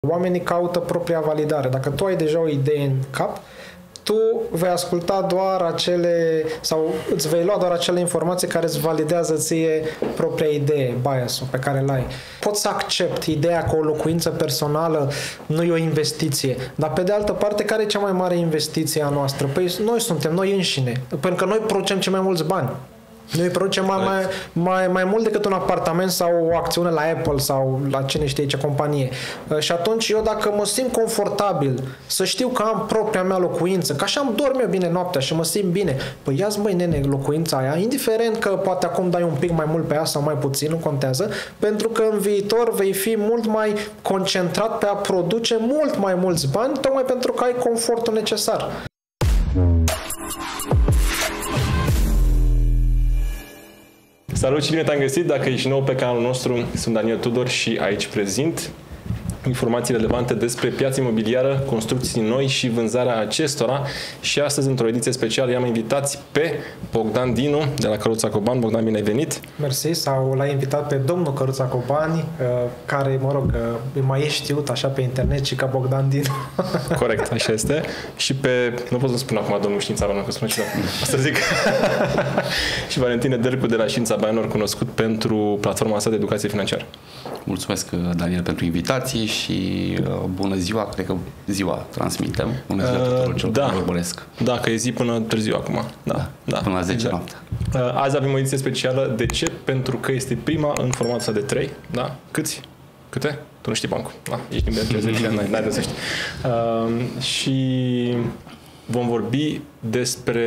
Oamenii caută propria validare. Dacă tu ai deja o idee în cap, tu vei asculta doar acele, sau îți vei lua doar acele informații care îți validează ție propria idee, bias-ul pe care l-ai. Pot să accept ideea că o locuință personală nu e o investiție, dar pe de altă parte, care e cea mai mare investiție a noastră? Păi noi suntem, noi înșine, pentru că noi producem cei mai mulți bani. Noi producem mai mult decât un apartament sau o acțiune la Apple sau la cine știe ce companie. Și atunci eu dacă mă simt confortabil să știu că am propria mea locuință, că așa îmi dorm eu bine noaptea și mă simt bine, păi ia-ți băi nene locuința aia, indiferent că poate acum dai un pic mai mult pe ea sau mai puțin, nu contează, pentru că în viitor vei fi mult mai concentrat pe a produce mult mai mulți bani, tocmai pentru că ai confortul necesar. Salut și bine te-am găsit! Dacă ești nou pe canalul nostru, sunt Daniel Tudor și aici prezint informații relevante despre piața imobiliară, construcții noi și vânzarea acestora. Și astăzi, într-o ediție specială, i-am invitat pe Bogdan Dinu de la Căruța Cobani. Bogdan, bine ai venit! Mersi, sau l-ai invitat pe domnul Căruța Cobani, care, mă rog, e mai știut așa pe internet și ca Bogdan Dinu. Corect, așa este. Și pe, nu pot să spun acum domnul Știința Banor, că spune ceva. Asta zic. Și Valentin Edercu de la Știința Banor, cunoscut pentru platforma sa de educație financiară. Mulțumesc, Daniel, pentru invitație și bună ziua, cred că ziua transmitem. Bună ziua tuturor celor care urmăresc. Da, că e zi până târziu acum. Da, până la 10 noaptea. Azi avem o ediție specială. De ce? Pentru că este prima în formatul de 3. Da? Câți? Câte? Tu nu știi bancul. Da, ești din 30 ani, n-ai de să știi. Și vom vorbi despre,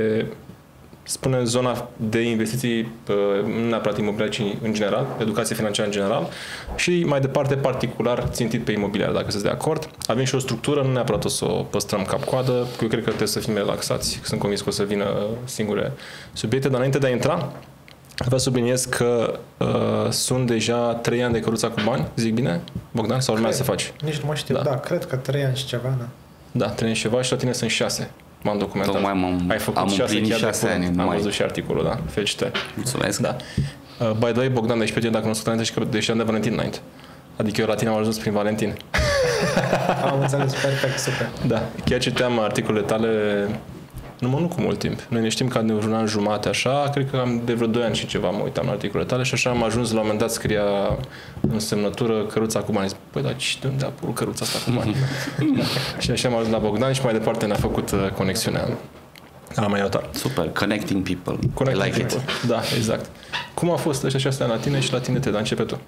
spune, zona de investiții, nu neapărat imobiliare, ci în general, educație financiară în general, și mai departe particular țintit pe imobiliar, dacă sunteți de acord. Avem și o structură, nu neapărat o să o păstrăm cap-coadă, eu cred că trebuie să fim relaxați, sunt convins că o să vină singure subiecte, dar înainte de a intra, vreau să subliniez că sunt deja 3 ani de Căruța cu bani, zic bine, Bogdan, sau urmează să faci? Nici nu mai știu, da, cred că 3 ani și ceva, da. Da, 3 ani și ceva și la tine sunt 6. M-am documentat. Ai făcut 6 ani. Am văzut și articolul, da. Felicitări. Mulțumesc. Da. By the way, Bogdan, deci pe tine dacă nu sunt înainte și că deși am de Valentin înainte. Adică eu la tine am ajuns prin Valentin. Am înțeles, perfect, super. Da. Chiar citeam articolele tale, nu cu mult timp. Noi ne știm că de un an jumate așa, cred că am de vreo 2 ani și ceva mă uitam la articolele tale și așa am ajuns la un moment dat, scria în semnătură Căruța cu bani. Păi, dar de unde a apărut Căruța asta cu bani? Da. Și așa am ajuns la Bogdan și mai departe ne-a făcut conexiunea la mai altă. Super, connecting people. I like it. Da, exact. Cum a fost ăștia 6 ani la tine și la tine dar începe tu?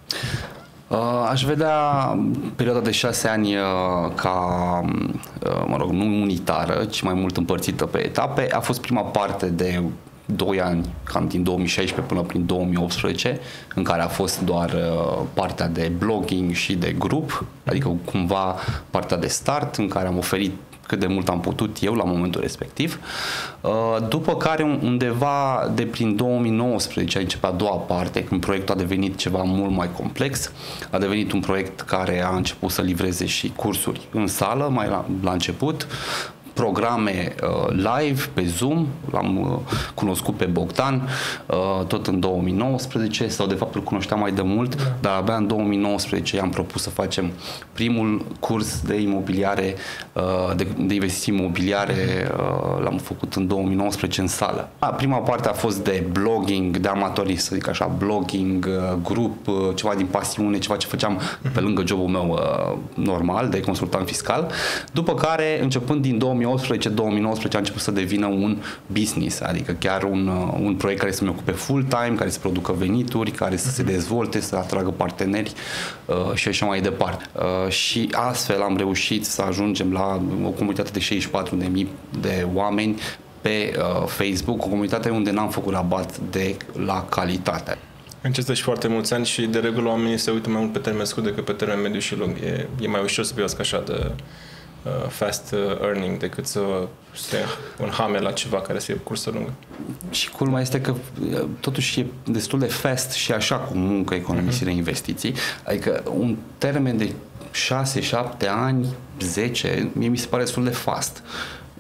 Aș vedea perioada de 6 ani ca, mă rog, nu unitară, ci mai mult împărțită pe etape. A fost prima parte de 2 ani, cam din 2016 până prin 2018, în care a fost doar partea de blogging și de grup, adică cumva partea de start, în care am oferit cât de mult am putut eu la momentul respectiv. După care undeva de prin 2019 a început a doua parte, când proiectul a devenit ceva mult mai complex. A devenit un proiect care a început să livreze și cursuri în sală, mai la început, programe live pe Zoom, l-am cunoscut pe Bogdan tot în 2019, sau de fapt îl cunoșteam mai de mult, dar abia în 2019 i-am propus să facem primul curs de imobiliare, de investiții imobiliare, l-am făcut în 2019 în sală. Prima parte a fost de blogging, de amatorist, să zic așa, blogging, grup, ceva din pasiune, ceva ce făceam pe lângă jobul meu normal de consultant fiscal, după care, începând din 2018 a început să devină un business, adică chiar un proiect care să-mi ocupe full-time, care să producă venituri, care să se dezvolte, să atragă parteneri și așa mai departe. Și astfel am reușit să ajungem la o comunitate de 64.000 de oameni pe Facebook, o comunitate unde n-am făcut rabat la calitate. Înceți și foarte mulți ani și de regulă oamenii se uită mai mult pe termen scurt decât pe termen mediu și lung. E mai ușor să privească așa de fast earning decât să stea un hammer la ceva care să fie cursă lungă. Și culmea este că totuși e destul de fast și așa cu muncă, economisire, investiții. Adică un termen de 6-7 ani, 10, mie mi se pare destul de fast.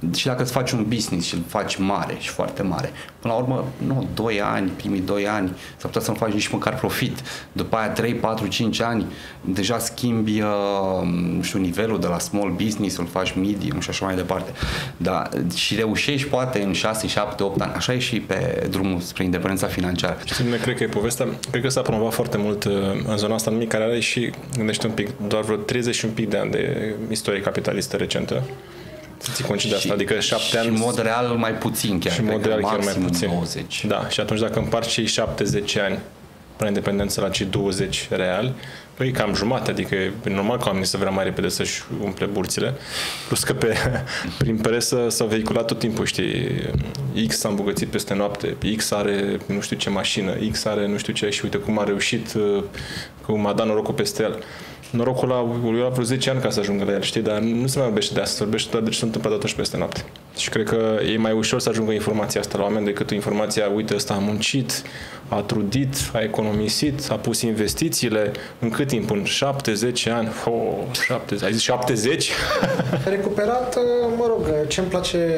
și dacă îți faci un business și îl faci mare și foarte mare, până la urmă, nu, 2 ani, primii 2 ani, s-ar putea să nu faci nici măcar profit. După aia 3, 4, 5 ani, deja schimbi, nu știu, nivelul de la small business, îl faci medium și așa mai departe. Da, și reușești poate în 6, 7, 8 ani. Așa e și pe drumul spre independența financiară. Știi, cred că e povestea, cred că s-a promovat foarte mult în zona asta nimic, care are și, gândește un pic, doar vreo 30 și un pic de ani de istorie capitalistă recentă. Să ții cont de asta, adică 7 ani... Și în mod real mai puțin chiar. Și în mod real chiar mai puțin. 20. Da, și atunci dacă împarți cei 70 ani până independență la cei 20 real, păi cam jumate, adică e normal ca oamenii să vrea mai repede să-și umple burțile. Plus că prin presă s-au vehiculat tot timpul, știi, X s-a îmbogățit peste noapte, X are nu știu ce mașină, X are nu știu ce și uite cum a reușit, cum a dat norocul peste el. Norocul lui a vreo 10 ani ca să ajungă la el, știi, dar nu se mai vorbește de asta, se vorbește doar de ce se întâmplă atunci peste noapte. Și cred că e mai ușor să ajungă informația asta la oameni decât informația, uite, ăsta a muncit, a trudit, a economisit, a pus investițiile, în cât timp? În 7-10 ani? 70, ai zis 70? Recuperat, mă rog, ce-mi place,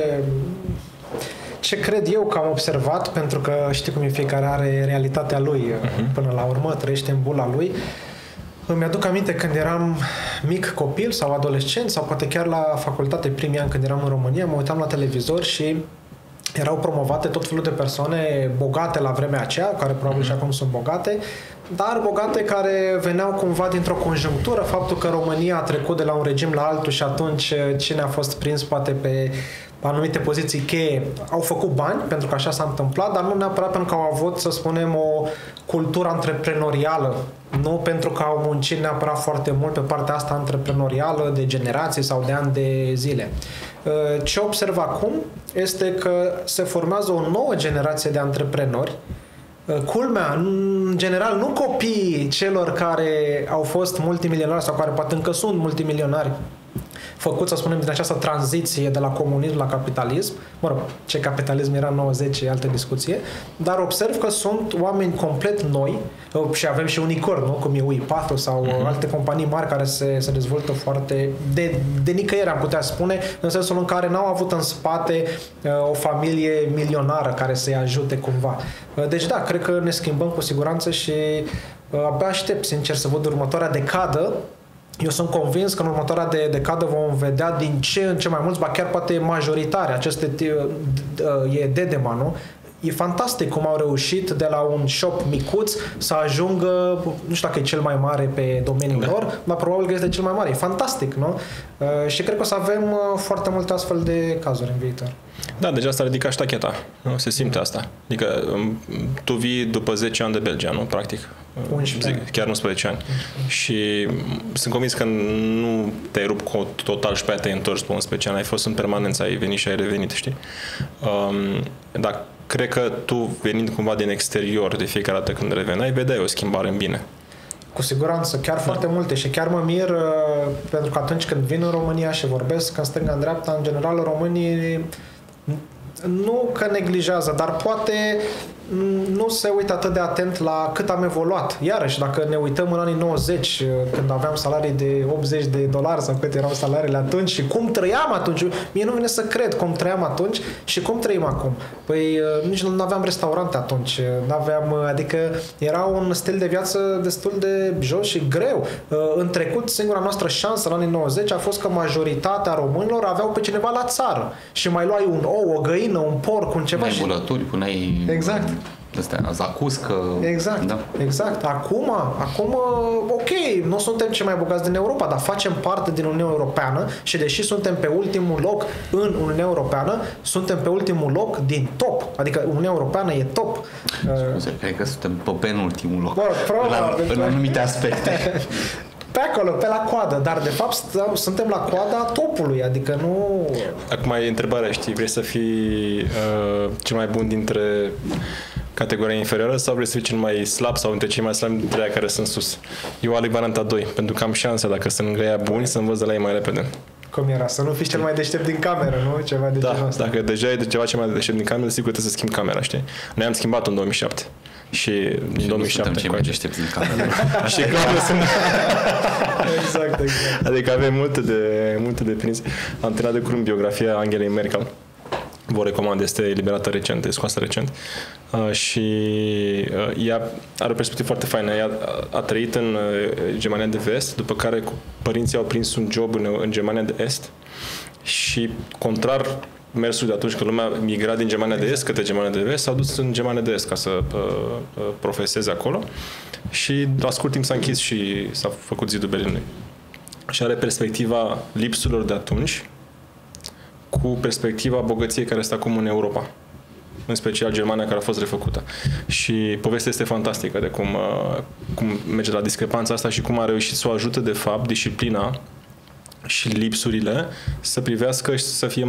ce cred eu că am observat, pentru că știi cum e, fiecare are realitatea lui până la urmă, trăiește în bula lui. Îmi aduc aminte când eram mic copil sau adolescent sau poate chiar la facultate primii ani când eram în România, mă uitam la televizor și erau promovate tot felul de persoane bogate la vremea aceea, care probabil și acum sunt bogate, dar bogate care veneau cumva dintr-o conjunctură, faptul că România a trecut de la un regim la altul și atunci cine a fost prins poate pe anumite poziții cheie au făcut bani, pentru că așa s-a întâmplat, dar nu neapărat pentru că au avut, să spunem, o cultură antreprenorială, nu pentru că au muncit neapărat foarte mult pe partea asta antreprenorială de generații sau de ani de zile. Ce observ acum este că se formează o nouă generație de antreprenori. Culmea, în general, nu copiii celor care au fost multimilionari sau care poate încă sunt multimilionari, făcut, să spunem, din această tranziție de la comunism la capitalism. Mă rog, ce capitalism era în 90, e altă discuție, dar observ că sunt oameni complet noi și avem și unicorn, nu? Cum e UI4 sau alte companii mari care se dezvoltă foarte de nicăieri, am putea spune, în sensul în care n-au avut în spate o familie milionară care să-i ajute cumva. Deci da, cred că ne schimbăm cu siguranță și abia aștept, sincer, să văd următoarea decadă. Eu sunt convins că în următoarea decadă vom vedea din ce în ce mai mulți, ba chiar poate majoritare, aceste e Dedema, nu? E fantastic cum au reușit de la un shop micuț să ajungă, nu știu dacă e cel mai mare pe domeniul lor, dar probabil că este cel mai mare. E fantastic, nu? Și cred că o să avem foarte multe astfel de cazuri în viitor. Da, deja s-a ridicat ștacheta, nu? Se simte asta. Adică tu vii după 10 ani de Belgia, nu? Practic. 11 ani. Chiar 11 ani. Și sunt convins că nu te-ai rupt total și pe aia te-ai întors pe 11 ani. Ai fost în permanență, ai venit și ai revenit, știi? Dar cred că tu, venind cumva din exterior de fiecare dată când reveneai, vedeai o schimbare în bine. Cu siguranță, chiar foarte multe și chiar mă mir pentru că atunci când vin în România și vorbesc în stânga, în dreapta, în general românii nu că neglijează, dar poate nu se uită atât de atent la cât am evoluat. Iarăși, dacă ne uităm în anii 90, când aveam salarii de $80 sau cât erau salariile atunci și cum trăiam atunci, mie nu vine să cred cum trăiam atunci și cum trăim acum. Păi nici nu aveam restaurante atunci, adică era un stil de viață destul de jos și greu. În trecut, singura noastră șansă în anii 90 a fost că majoritatea românilor aveau pe cineva la țară și mai luai un ou, o găină, un porc, un ceva. Puneai bulături, puneai... Exact. Astea, zacuscă... Exact, da. Exact. Acum, ok, nu suntem cei mai bogați din Europa, dar facem parte din Uniunea Europeană și deși suntem pe ultimul loc în Uniunea Europeană, suntem pe ultimul loc din top. Adică Uniunea Europeană e top. Scuze, cred că suntem pe penultimul loc. În anumite aspecte. Pe acolo, pe la coadă, dar de fapt suntem la coada topului, adică nu... Acum e întrebarea, știi, vrei să fii cel mai bun dintre categoria inferioară sau vrei să fii cel mai slab sau între cei mai slabi dintre aia care sunt sus? Eu aleg varianta 2, pentru că am șansa, dacă sunt lângă ea buni, să învăț de la ei mai repede. Cum era? Să nu fii cel mai deștept din cameră, nu? Ceva de genul ăsta. Dacă deja e de ceva ce mai deștept din cameră, sigur trebuie să schimbi camera, știi? Noi am schimbat-o în 2007. Și în 2007 suntem cei mai deștepți din cameră. Și clar sunt... Exact. Adică avem multe de prins. Am terminat de curând biografia Angelei Merkel. Vă recomand, este eliberată recent, este scoasă recent. Și ea are o perspectivă foarte faină. Ea a trăit în Germania de Vest, după care părinții au prins un job în Germania de Est și, contrar mersul de atunci când lumea migra din Germania de Est către Germania de Vest, s-au dus în Germania de Est ca să profeseze acolo și la scurt timp s-a închis și s-a făcut zidul Berlinului. Și are perspectiva lipsurilor de atunci cu perspectiva bogăției care este acum în Europa, în special Germania, care a fost refăcută. Și povestea este fantastică de cum merge la discrepanța asta și cum a reușit să o ajute, de fapt, disciplina și lipsurile să privească și să fie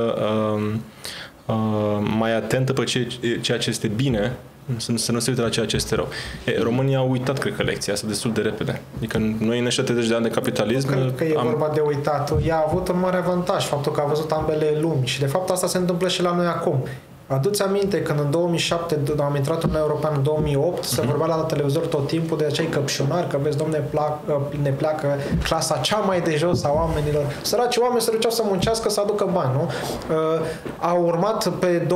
mai atentă pe ceea ce este bine, să nu se uite la ceea ce este rău. România a uitat, cred că, lecția asta destul de repede. Adică noi în ăștia 30 de ani de capitalism... Nu cred că e vorba de uitat. Ea a avut un mare avantaj, faptul că a văzut ambele lumi și de fapt asta se întâmplă și la noi acum. Adu-ți aminte când în 2007 am intrat în Uniunea Europeană, în 2008, se vorbea la televizor tot timpul de acei căpșunari, că vezi, domne, ne pleacă clasa cea mai de jos a oamenilor. Săraci oameni se duceau să muncească, să aducă bani, nu? Au urmat pe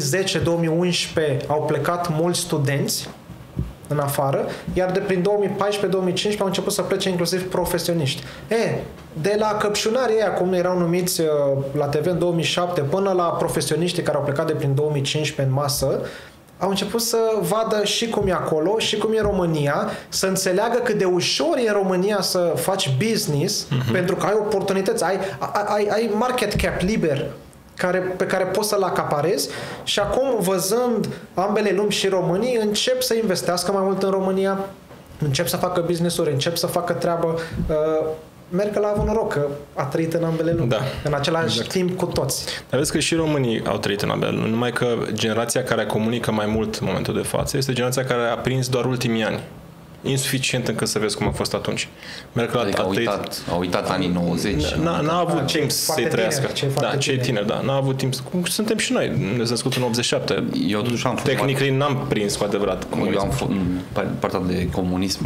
2010-2011, au plecat mulți studenți în afară, iar de prin 2014-2015 au început să plece inclusiv profesioniști. De la căpșunarii ăia, cum erau numiți la TV în 2007, până la profesioniștii care au plecat de prin 2015 în masă, au început să vadă și cum e acolo și cum e România, să înțeleagă cât de ușor e în România să faci business, pentru că ai oportunități, ai market cap liber pe care poți să-l acaparezi și acum, văzând ambele lumi și românii, încep să investească mai mult în România, încep să facă business-uri, încep să facă treabă. Merkel a avut noroc că a trăit în ambele lumi, în același timp cu toți. Dar vezi că și românii au trăit în ambele lumi, numai că generația care comunică mai mult în momentul de față este generația care a prins doar ultimii ani. Insuficient încât să vezi cum a fost atunci. Merkel adică au uitat anii 90. N-a avut timp să-i trăiască. Cei tineri, da. N-a avut timp. Cum suntem și noi. Ne născut în 87. Eu totuși am fost Technically n-am prins cu adevărat. Eu am fost în partea de comunism,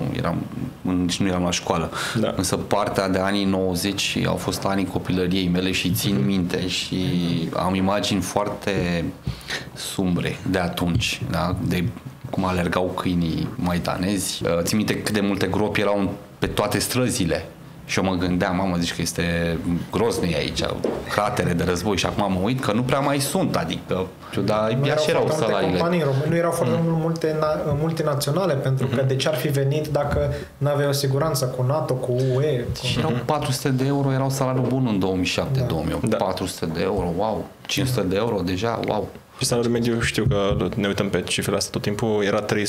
nici nu eram la școală. Da. Însă partea de anii 90 au fost anii copilăriei mele și țin minte și am imagini foarte sumbre de atunci, da? De cum alergau câinii maidanezi. Țin minte cât de multe gropi erau pe toate străzile. Și eu mă gândeam, mamă, zici că este groznic aici, cratere de război și acum mă uit că nu prea mai sunt, adică, dar ea și erau salariile. Nu erau foarte multe multinaționale, pentru că de ce ar fi venit dacă nu aveai o siguranță cu NATO, cu UE? Și erau 400 de euro, erau salariul bun în 2007-2008. Da. 400 de euro, wow. 500 de euro deja, wow. Și salariul mediu, știu că ne uităm pe cifrele astea tot timpul, era 330-150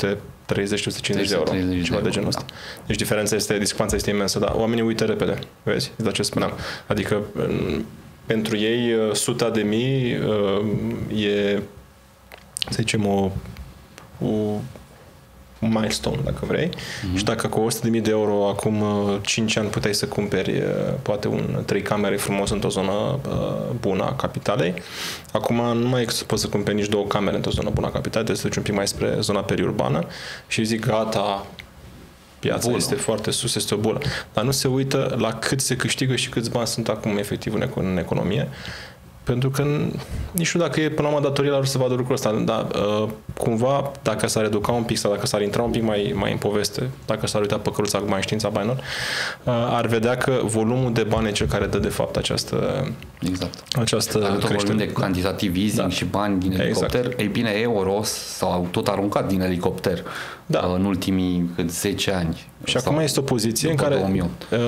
de euro, ceva de genul ăsta. Da. Deci discrepanța este imensă, dar oamenii uită repede, vezi? De ce spuneam. Adică pentru ei 100 de mii e, să zicem, un milestone, dacă vrei. Și dacă cu 100.000 de euro acum 5 ani puteai să cumperi poate 3 camere frumos într-o zonă bună a capitalei, acum nu mai poți să cumperi nici 2 camere într-o zonă bună a capitalei, trebuie să duci un pic mai spre zona periurbană și zic, gata, piața este foarte sus, este o bulă. Dar nu se uită la cât se câștigă și câți bani sunt acum efectiv în economie. Pentru că nici nu dacă e până la urmă datoria lor să vadă lucrul ăsta, dar cumva dacă s-ar educa un pic sau dacă s-ar intra un pic mai în poveste, dacă s-ar uita pe căruța cu mai știința banilor, ar vedea că volumul de bani e cel care dă de fapt această creștere. De cantitativ easing și bani din elicopter, ei bine, euro s-au tot aruncat din elicopter în ultimii 10 ani. Și acum este o poziție în care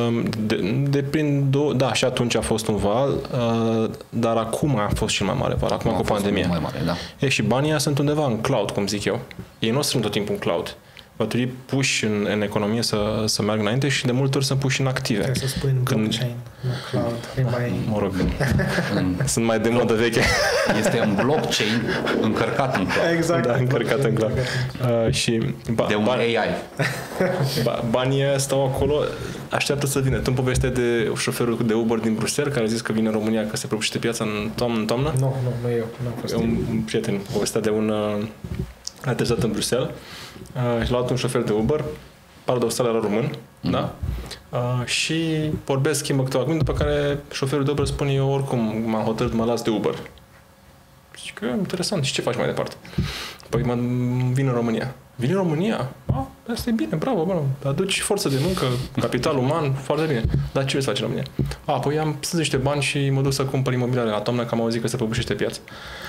și atunci a fost un val, dar acum a fost cel mai mare val, acum cu pandemia. Mai mare, da. Și banii sunt undeva în cloud, cum zic eu. Ei nu sunt tot timpul în cloud. Va trebui puși în economie să meargă înainte și de multe ori sunt puși în active. Trebuie să spui în blockchain, în cloud. Mă rog, sunt mai de modă veche. Este un blockchain încărcat în cloud. Exact. Da, încărcat în cloud. De un AI. Banii stau acolo, așteaptă să vină. Tu îmi povestea de șoferul de Uber din Bruxelles, care a zis că vine în România, că se prăbușește piața în toamnă? Nu eu. N-am fost un prieten povestea de un a aterizat în Bruxelles și l-a luat un șofer de Uber, paradoxal era român, da? Și vorbesc, schimbă câteva cuvinte, după care șoferul de Uber spune: eu oricum m-am hotărât, mă las de Uber. Și că interesant, și ce faci mai departe? Păi vin în România. Vin în România? Asta e bine, bravo, bravo. Aduci forță de muncă, capital uman, foarte bine. Dar ce vrei să faci în România? Păi am pus niște bani și mă duc să cumpăr imobiliare la toamnă, că am auzit că se prăbușește piața.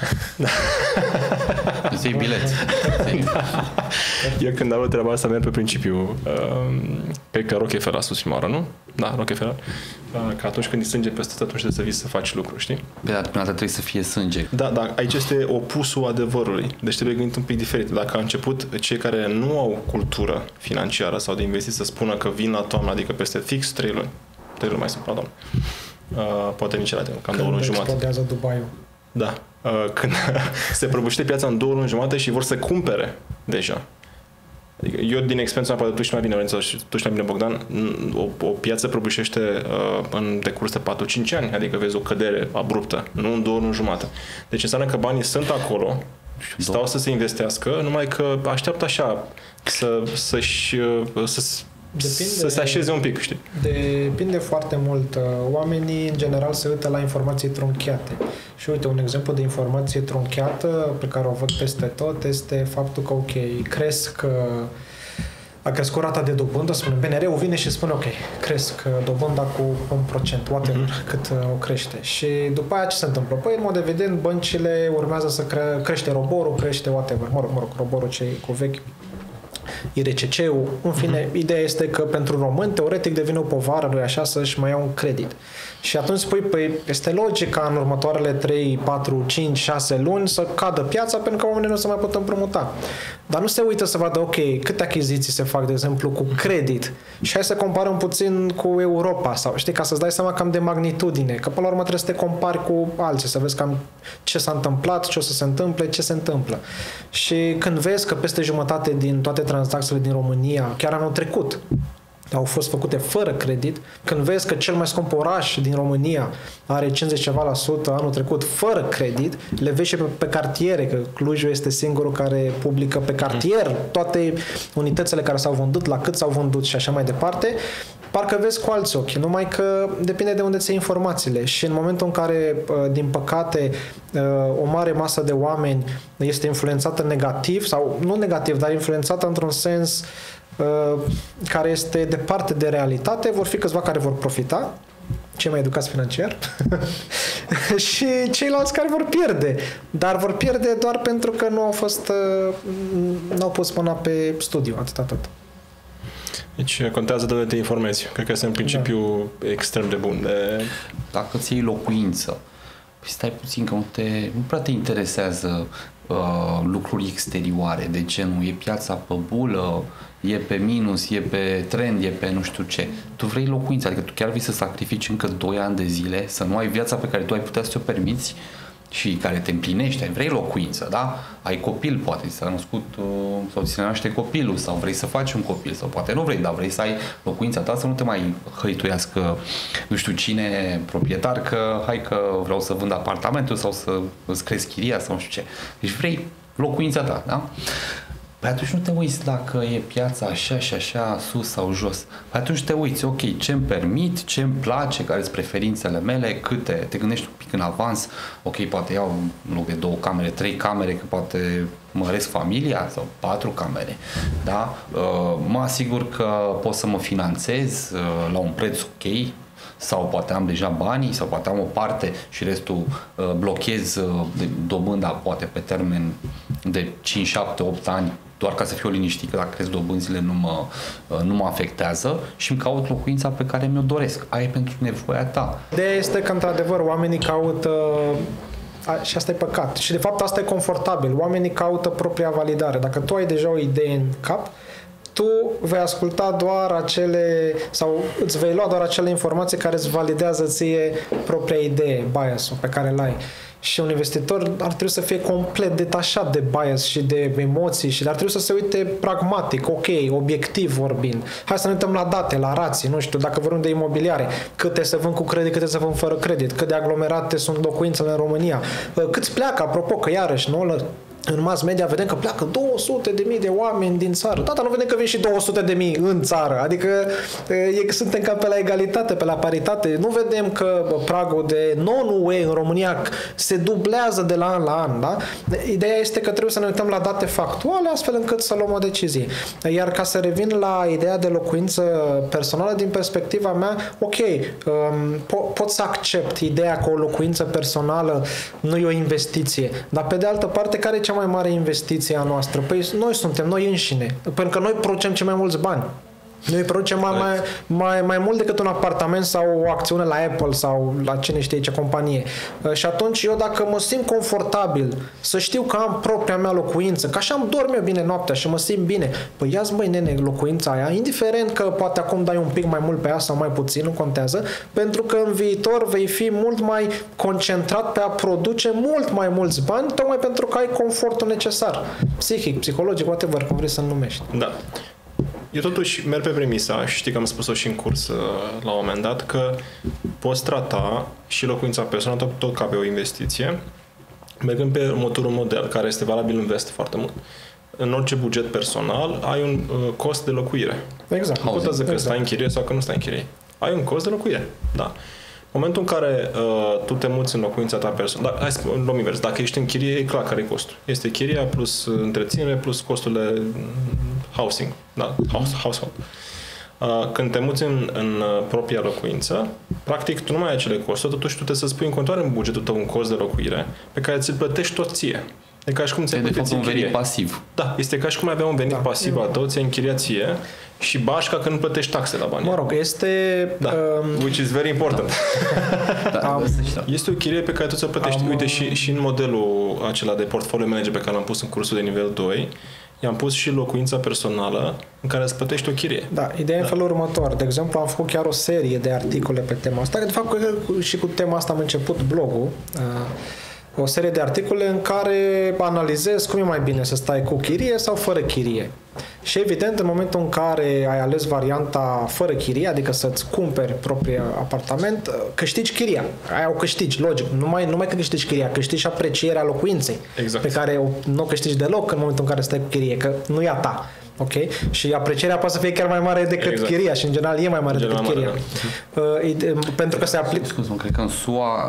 Îți iei bilet. Da. Eu când aud treaba asta merg pe principiu, cred că Rockefeller a spus prima oară, nu? Da, Rockefeller. Că atunci când îi sânge peste tot, atunci trebuie să vii să faci lucruri, știi? Pe data trebuie să fie sânge. Da, aici este opusul adevărului. Deci trebuie gândit un pic diferit. Dacă a început cei care nu au cultură financiară sau de investiții să spună că vin la toamnă, adică peste fix 3 luni mai sunt la toamnă. Poate nici la cam 2 luni jumate. Când explodează Dubai-ul. Da. Când se prăbuște piața în 2 luni jumate și vor să cumpere deja. Adică eu, din experiența mea, poate tu știi mai bine, Lorenzo, și tu știi mai bine, Bogdan, o piață prăbușește în decurs de 4-5 ani, adică vezi o cădere abruptă, nu în 2 luni jumate. Deci înseamnă că banii sunt acolo, stau să se investească, numai că așteaptă așa să se așeze un pic, știi? Depinde foarte mult. Oamenii, în general, se uită la informații trunchiate. Și uite, un exemplu de informație trunchiată pe care o văd peste tot este faptul că, ok, a crescut rata de dobândă, spune BNR-ul vine și spune, ok, cresc dobânda cu 1%, whatever, cât o crește. Și după aia ce se întâmplă? Păi, în mod evident, băncile urmează să crește roborul, crește whatever, mă rog, roborul ce cu vechi, IRCC-ul, în fine, ideea este că pentru români, teoretic, devine o povară, nu așa, să-și mai iau un credit. Și atunci spui, păi, este logic ca în următoarele 3, 4, 5, 6 luni să cadă piața pentru că oamenii nu se mai pot împrumuta. Dar nu se uită să vadă, ok, câte achiziții se fac, de exemplu, cu credit și hai să comparăm puțin cu Europa sau, știi, ca să-ți dai seama cam de magnitudine, că până la urmă trebuie să te compari cu alții, să vezi cam ce s-a întâmplat, ce o să se întâmple, ce se întâmplă. Și când vezi că peste jumătate din toate tranzacțiile din România, chiar anul trecut, au fost făcute fără credit, când vezi că cel mai scump oraș din România are 50 ceva la sută anul trecut fără credit, le vezi și pe cartiere, că Clujul este singurul care publică pe cartier toate unitățile care s-au vândut, la cât s-au vândut și așa mai departe, parcă vezi cu alți ochi, numai că depinde de unde ți iei informațiile și în momentul în care, din păcate, o mare masă de oameni este influențată negativ, sau nu negativ, dar influențată într-un sens care este departe de realitate, vor fi câțiva care vor profita, cei mai educați financiar, și ceilalți care vor pierde. Dar vor pierde doar pentru că n-au pus mâna pe studiu, atât. Deci contează de unde te informezi. Cred că este un principiu extrem de bun. Dacă ți iei locuință, păi stai puțin că nu prea te interesează lucruri exterioare, de genul e piața pe bulă, e pe minus, e pe trend, e pe nu știu ce. Tu vrei locuință, adică tu chiar vrei să sacrifici încă 2 ani de zile, să nu ai viața pe care tu ai putea să ți-o permiți și care te împlinește, vrei locuință, da? Ai copil, poate ți s-a născut sau ți se naște copilul sau vrei să faci un copil sau poate nu vrei, dar vrei să ai locuința ta, să nu te mai hăituiască nu știu cine proprietar că hai că vreau să vând apartamentul sau să îți crezi chiria sau nu știu ce. Deci vrei locuința ta, da? Păi atunci nu te uiți dacă e piața așa și așa, sus sau jos. Păi atunci te uiți, ok, ce-mi permit, ce-mi place, care sunt preferințele mele, câte, te gândești un pic în avans, ok, poate iau în loc de 2 camere, 3 camere, că poate măresc familia sau 4 camere, da? Mă asigur că pot să mă finanțez la un preț ok, sau poate am deja banii, sau poate am o parte și restul blochez dobânda poate pe termen de 5, 7, 8 ani, doar ca să fiu liniștit că dacă cresc dobânzile nu mă afectează și îmi caut locuința pe care mi-o doresc. Aia e pentru nevoia ta. Ideea este că, într-adevăr, oamenii caută și asta e păcat. Și, de fapt, asta e confortabil. Oamenii caută propria validare. Dacă tu ai deja o idee în cap, tu vei asculta doar sau îți vei lua doar acele informații care îți validează ție propria idee, bias-ul pe care îl ai. Și un investitor ar trebui să fie complet detașat de bias și de emoții și ar trebui să se uite pragmatic, ok, obiectiv vorbind. Hai să ne uităm la date, la rații, nu știu, dacă vorbim de imobiliare, câte se vând cu credit, câte se vând fără credit, cât de aglomerate sunt locuințele în România, câți pleacă, apropo, că iarăși, nu? în mass media vedem că pleacă 200.000 de oameni din țară. Da, dar nu vedem că vin și 200.000 în țară. Adică suntem cam pe la egalitate, pe la paritate. Nu vedem că pragul de non-UE în România se dublează de la an la an. Da? Ideea este că trebuie să ne uităm la date factuale astfel încât să luăm o decizie. Iar ca să revin la ideea de locuință personală, din perspectiva mea, ok, pot să accept ideea că o locuință personală nu e o investiție. Dar pe de altă parte, care e cea mai mare investiție a noastră? Păi noi suntem, noi înșine. Pentru că noi producem cei mai mulți bani. Noi producem mai mult decât un apartament sau o acțiune la Apple sau la cine știe ce companie. Și atunci eu dacă mă simt confortabil să știu că am propria mea locuință, că așa îmi dorm eu bine noaptea și mă simt bine, păi ia-ți băi nene locuința aia, indiferent că poate acum dai un pic mai mult pe ea sau mai puțin, nu contează, pentru că în viitor vei fi mult mai concentrat pe a produce mult mai mulți bani, tocmai pentru că ai confortul necesar. Psihic, psihologic, whatever, cum vrei să-l numești. Da. Eu totuși merg pe premisa, și știi că am spus-o și în curs la un moment dat, că poți trata și locuința personală tot ca pe o investiție, mergând pe următorul model, care este valabil în vest foarte mult. În orice buget personal ai un cost de locuire. Exact. Nu contează că stai în chirie sau că nu stai în chirie. Ai un cost de locuire, da. În momentul în care tu te muți în locuința ta personală, hai să luăm invers, dacă ești în chirie, e clar care e costul. Este chiria plus întreținere plus costurile housing, da, household. Când te muți în propria locuință, practic tu nu mai ai acele costuri, totuși tu trebuie să spui în continuare în bugetul tău un cost de locuire pe care ți-l plătești tot ție. E ca și cum ți-ai plătit un venit pasiv. Da, este ca și cum avea un venit pasiv al tău, ți-ai închiriat ție și bașca că nu plătești taxe la bani. Mă rog, este... Da. Which is very important. Da, este o chirie pe care tu ți-o plătești. Uite, și în modelul acela de portfolio manager pe care l-am pus în cursul de nivel 2, i-am pus și locuința personală în care îți plătești o chirie. Da, ideea e în felul următor. De exemplu, am făcut chiar o serie de articole pe tema asta. De fapt, și cu tema asta am început blogul. O serie de articole în care analizez cum e mai bine să stai cu chirie sau fără chirie. Și evident, în momentul în care ai ales varianta fără chirie, adică să-ți cumperi propriul apartament, câștigi chiria. Aia o câștigi, logic. Numai că câștigi chiria, câștigi și aprecierea locuinței. Exact. Pe care nu o câștigi deloc în momentul în care stai cu chirie, că nu e a ta. Ok? Și aprecierea poate să fie chiar mai mare decât chiria și în general e mai mare decât chiria. Pentru că se aplică... Scuze-mă, cred că în SUA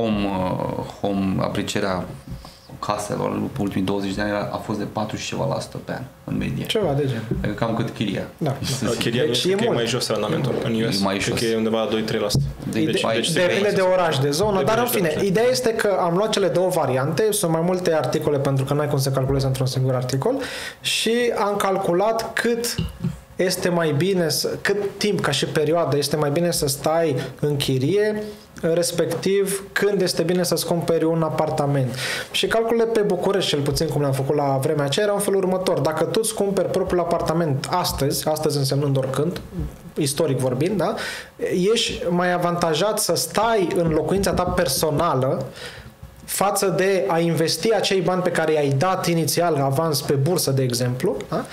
home aprecierea caselor pe ultimii 20 de ani a fost de 40 ceva la sută pe an, în medie. Ceva de gen. Adică cam cât chiria. Da. Chiria deci e mai jos randamentul în US. Cred că e undeva la 2-3%. Depinde de oraș, de zonă, dar în fine, ideea este că am luat cele două variante, sunt mai multe articole pentru că nu ai cum să calculezi într-un singur articol și am calculat cât este mai bine, cât timp ca și perioadă este mai bine să stai în chirie, respectiv când este bine să-ți cumperi un apartament. Și calculele pe București, cel puțin cum le-am făcut la vremea aceea, erau în felul următor. Dacă tu îți cumperi propriul apartament astăzi însemnând oricând, istoric vorbind, da? Ești mai avantajat să stai în locuința ta personală față de a investi acei bani pe care i-ai dat inițial avans pe bursă, de exemplu, da?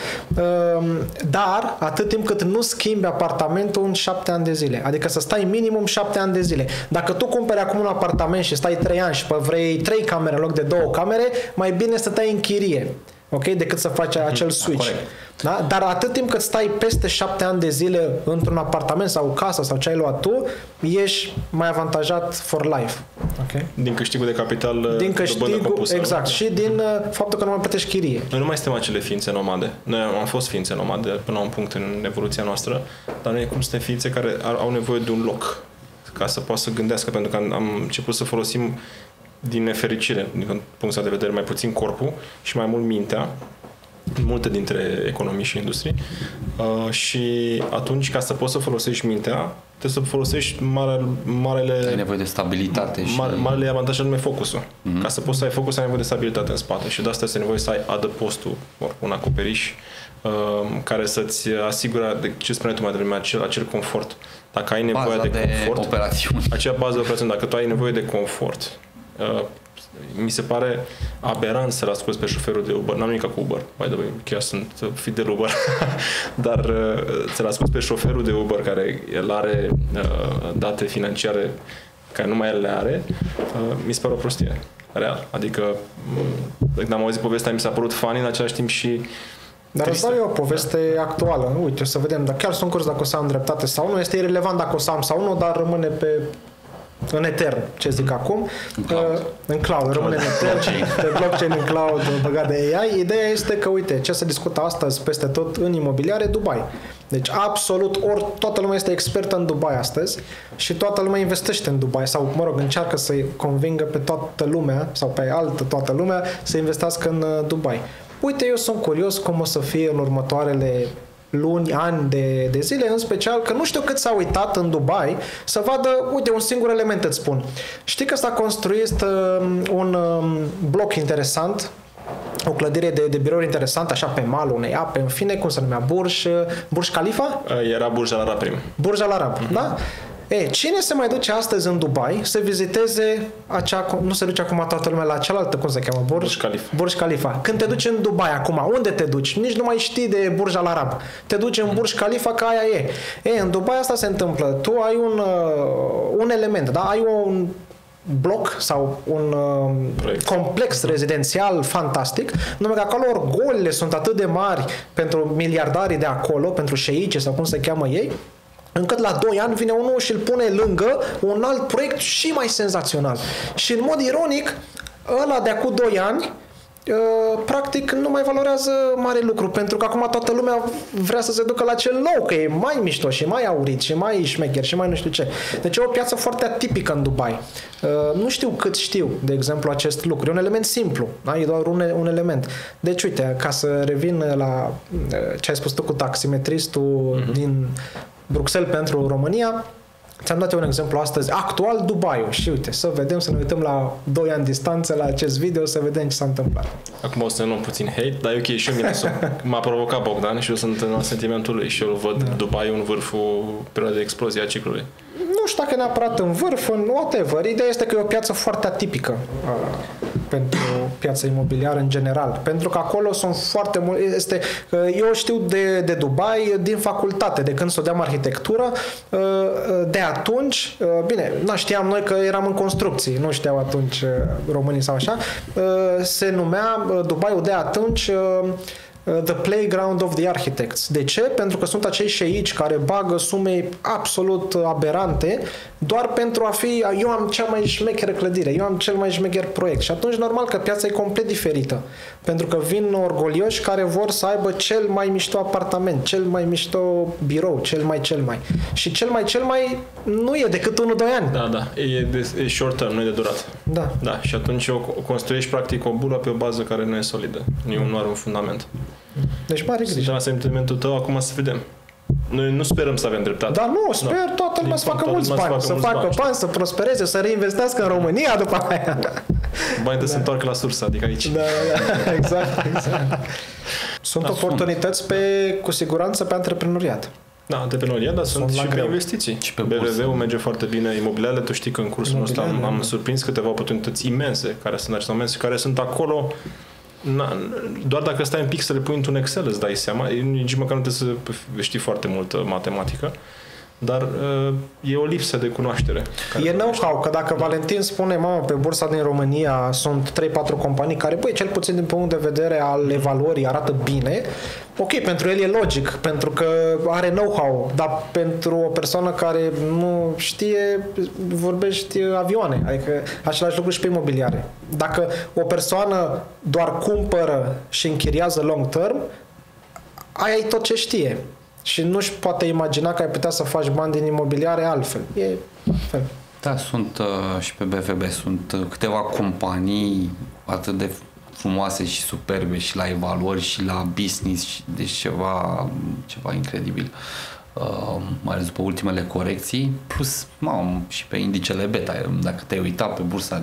Dar atât timp cât nu schimbi apartamentul în 7 ani de zile. Adică să stai minimum 7 ani de zile. Dacă tu cumperi acum un apartament și stai 3 ani și vrei 3 camere în loc de 2 camere, mai bine să stai în chirie. Ok? Decât să faci acel switch. Da? Dar atât timp cât stai peste 7 ani de zile într-un apartament sau o casă sau ce ai luat tu, ești mai avantajat for life. Okay? Din câștigul de capital, din câștigul, exact. Și din faptul că nu mai plătești chirie. Noi nu mai suntem acele ființe nomade. Noi am fost ființe nomade până la un punct în evoluția noastră, dar noi cum suntem ființe care au nevoie de un loc ca să poată să gândească, pentru că am început să folosim din nefericire, din punctul de vedere, mai puțin corpul și mai mult mintea, multe dintre economii și industrii. Și atunci, ca să poți să folosești mintea, trebuie să folosești marele... Ai nevoie de stabilitate și... Marele avantaj anume focusul. Ca să poți să ai focus, ai nevoie de stabilitate în spate și de asta este nevoie să ai adăpostul, un acoperiș care să-ți asigură, de ce spuneai tu mai devreme, acel confort. Dacă ai nevoie de confort... operațiuni. Acea bază de operațiuni. Dacă tu ai nevoie de confort, mi se pare aberant să-l asculți pe șoferul de Uber. N-am nimic cu Uber, by the way, chiar sunt fidel Uber, dar să-l asculți pe șoferul de Uber care el are date financiare care numai el le are, mi se pare o prostie. real. Adică, când am auzit povestea, mi s-a părut funny, în același timp și dar îți dau eu o poveste actuală. Uite, să vedem, dar chiar sunt curios dacă o să am dreptate sau nu. Este irelevant dacă o să am sau nu, dar rămâne în etern, ce zic acum. În cloud, rămâne în etern, pe blockchain, în cloud, băgat de AI. Ideea este că, uite, ce se discută astăzi peste tot în imobiliare, Dubai. Deci, absolut, toată lumea este expertă în Dubai astăzi și toată lumea investește în Dubai sau, mă rog, încearcă să-i convingă pe toată lumea sau pe toată lumea să investească în Dubai. Uite, eu sunt curios cum o să fie în următoarele luni, ani de zile, în special că nu știu cât s-a uitat în Dubai să vadă, uite, un singur element îți spun. Știi că s-a construit un bloc interesant, o clădire de birouri interesant, așa pe malul unei ape, în fine, cum se numea, Burj Khalifa? Era Burj Al Arab prim. Burj Al Arab, da? Cine se mai duce astăzi în Dubai să viziteze nu se duce acum toată lumea la cealaltă, cum se cheamă? Burj Khalifa. Burj Khalifa. Când te duci în Dubai acum, unde te duci? Nici nu mai știi de Burj Al Arab. Te duci în Burj Khalifa, că aia e. În Dubai asta se întâmplă. Tu ai un element, da? Ai un bloc sau un complex rezidențial fantastic, numai că acolo orgolile sunt atât de mari pentru miliardarii de acolo, pentru șeici sau cum se cheamă ei, încât la 2 ani vine unul și îl pune lângă un alt proiect și mai senzațional. Și în mod ironic, ăla de acum 2 ani practic nu mai valorează mare lucru, pentru că acum toată lumea vrea să se ducă la cel nou, că e mai mișto și mai aurit și mai șmecher și mai nu știu ce. Deci e o piață foarte atipică în Dubai. Nu știu cât știu, de exemplu, acest lucru. E un element simplu, da? E doar un element. Deci, uite, ca să revin la ce ai spus tu cu taximetristul din Bruxelles pentru România, ți-am dat eu un exemplu astăzi, actual Dubai-ul. Și uite, să vedem, să ne uităm la 2 ani distanță la acest video, să vedem ce s-a întâmplat. Acum o să luăm puțin hate, dar e ok, și mine m-a provocat Bogdan și eu sunt în sentimentul lui și eu văd Dubai în vârful perioadei de explozie a ciclului. Nu știu dacă neapărat în vârf, în whatever. Ideea este că e o piață foarte atipică pentru piața imobiliară în general. Pentru că acolo sunt foarte multe... Eu știu de Dubai din facultate, de când studiam arhitectură. De atunci, bine, știam noi că eram în construcții, nu știau atunci românii sau așa, se numea Dubaiul de atunci The Playground of the Architects. De ce? Pentru că sunt acei șeici care bagă sume absolut aberante doar pentru a fi, eu am cea mai șmecheră clădire, eu am cel mai șmecher proiect. Și atunci normal că piața e complet diferită. Pentru că vin orgolioși care vor să aibă cel mai mișto apartament, cel mai mișto birou, cel mai. Și cel mai nu e decât 1-2 ani. Da. E short term, nu e de durat. Da. Și atunci construiești practic o bulă pe o bază care nu e solidă. Nu are un fundament. Deci mare grijă. Sunt la sentimentul tău, acum să vedem. Noi nu sperăm să avem dreptate. Dar nu, sper toată lumea să facă mulți bani, să facă bani, să prospereze, să reinvestească în România după aia. Banii să se întoarcă la sursă, adică aici. Da, exact. Sunt oportunități cu siguranță pe antreprenoriat. Da, antreprenoriat, dar sunt și pe investiții. Și pe BVV-ul merge foarte bine. Imobiliarele, tu știi că în cursul nostru am surprins câteva oportunități imense care sunt în acest moment și care sunt acolo. Doar dacă stai un pic să le pui într-un Excel îți dai seama, nici măcar nu trebuie să știi foarte multă matematică, dar e o lipsă de cunoaștere. E know-how, că dacă Valentin spune, mamă, pe bursa din România sunt 3-4 companii care, cel puțin din punct de vedere al evaluării arată bine, ok, pentru el e logic, pentru că are know-how, dar pentru o persoană care nu știe, vorbești avioane, adică același lucru și pe imobiliare. Dacă o persoană doar cumpără și închiriază long term, aia e tot ce știe. Și nu-și poate imagina că ai putea să faci bani din imobiliare altfel. E altfel. Da, sunt și pe BVB sunt câteva companii atât de frumoase și superbe și la evaluări și la business, deci ceva incredibil. Mai ales după ultimele corecții, plus și pe indicele BET. Dacă te-ai uitat pe bursa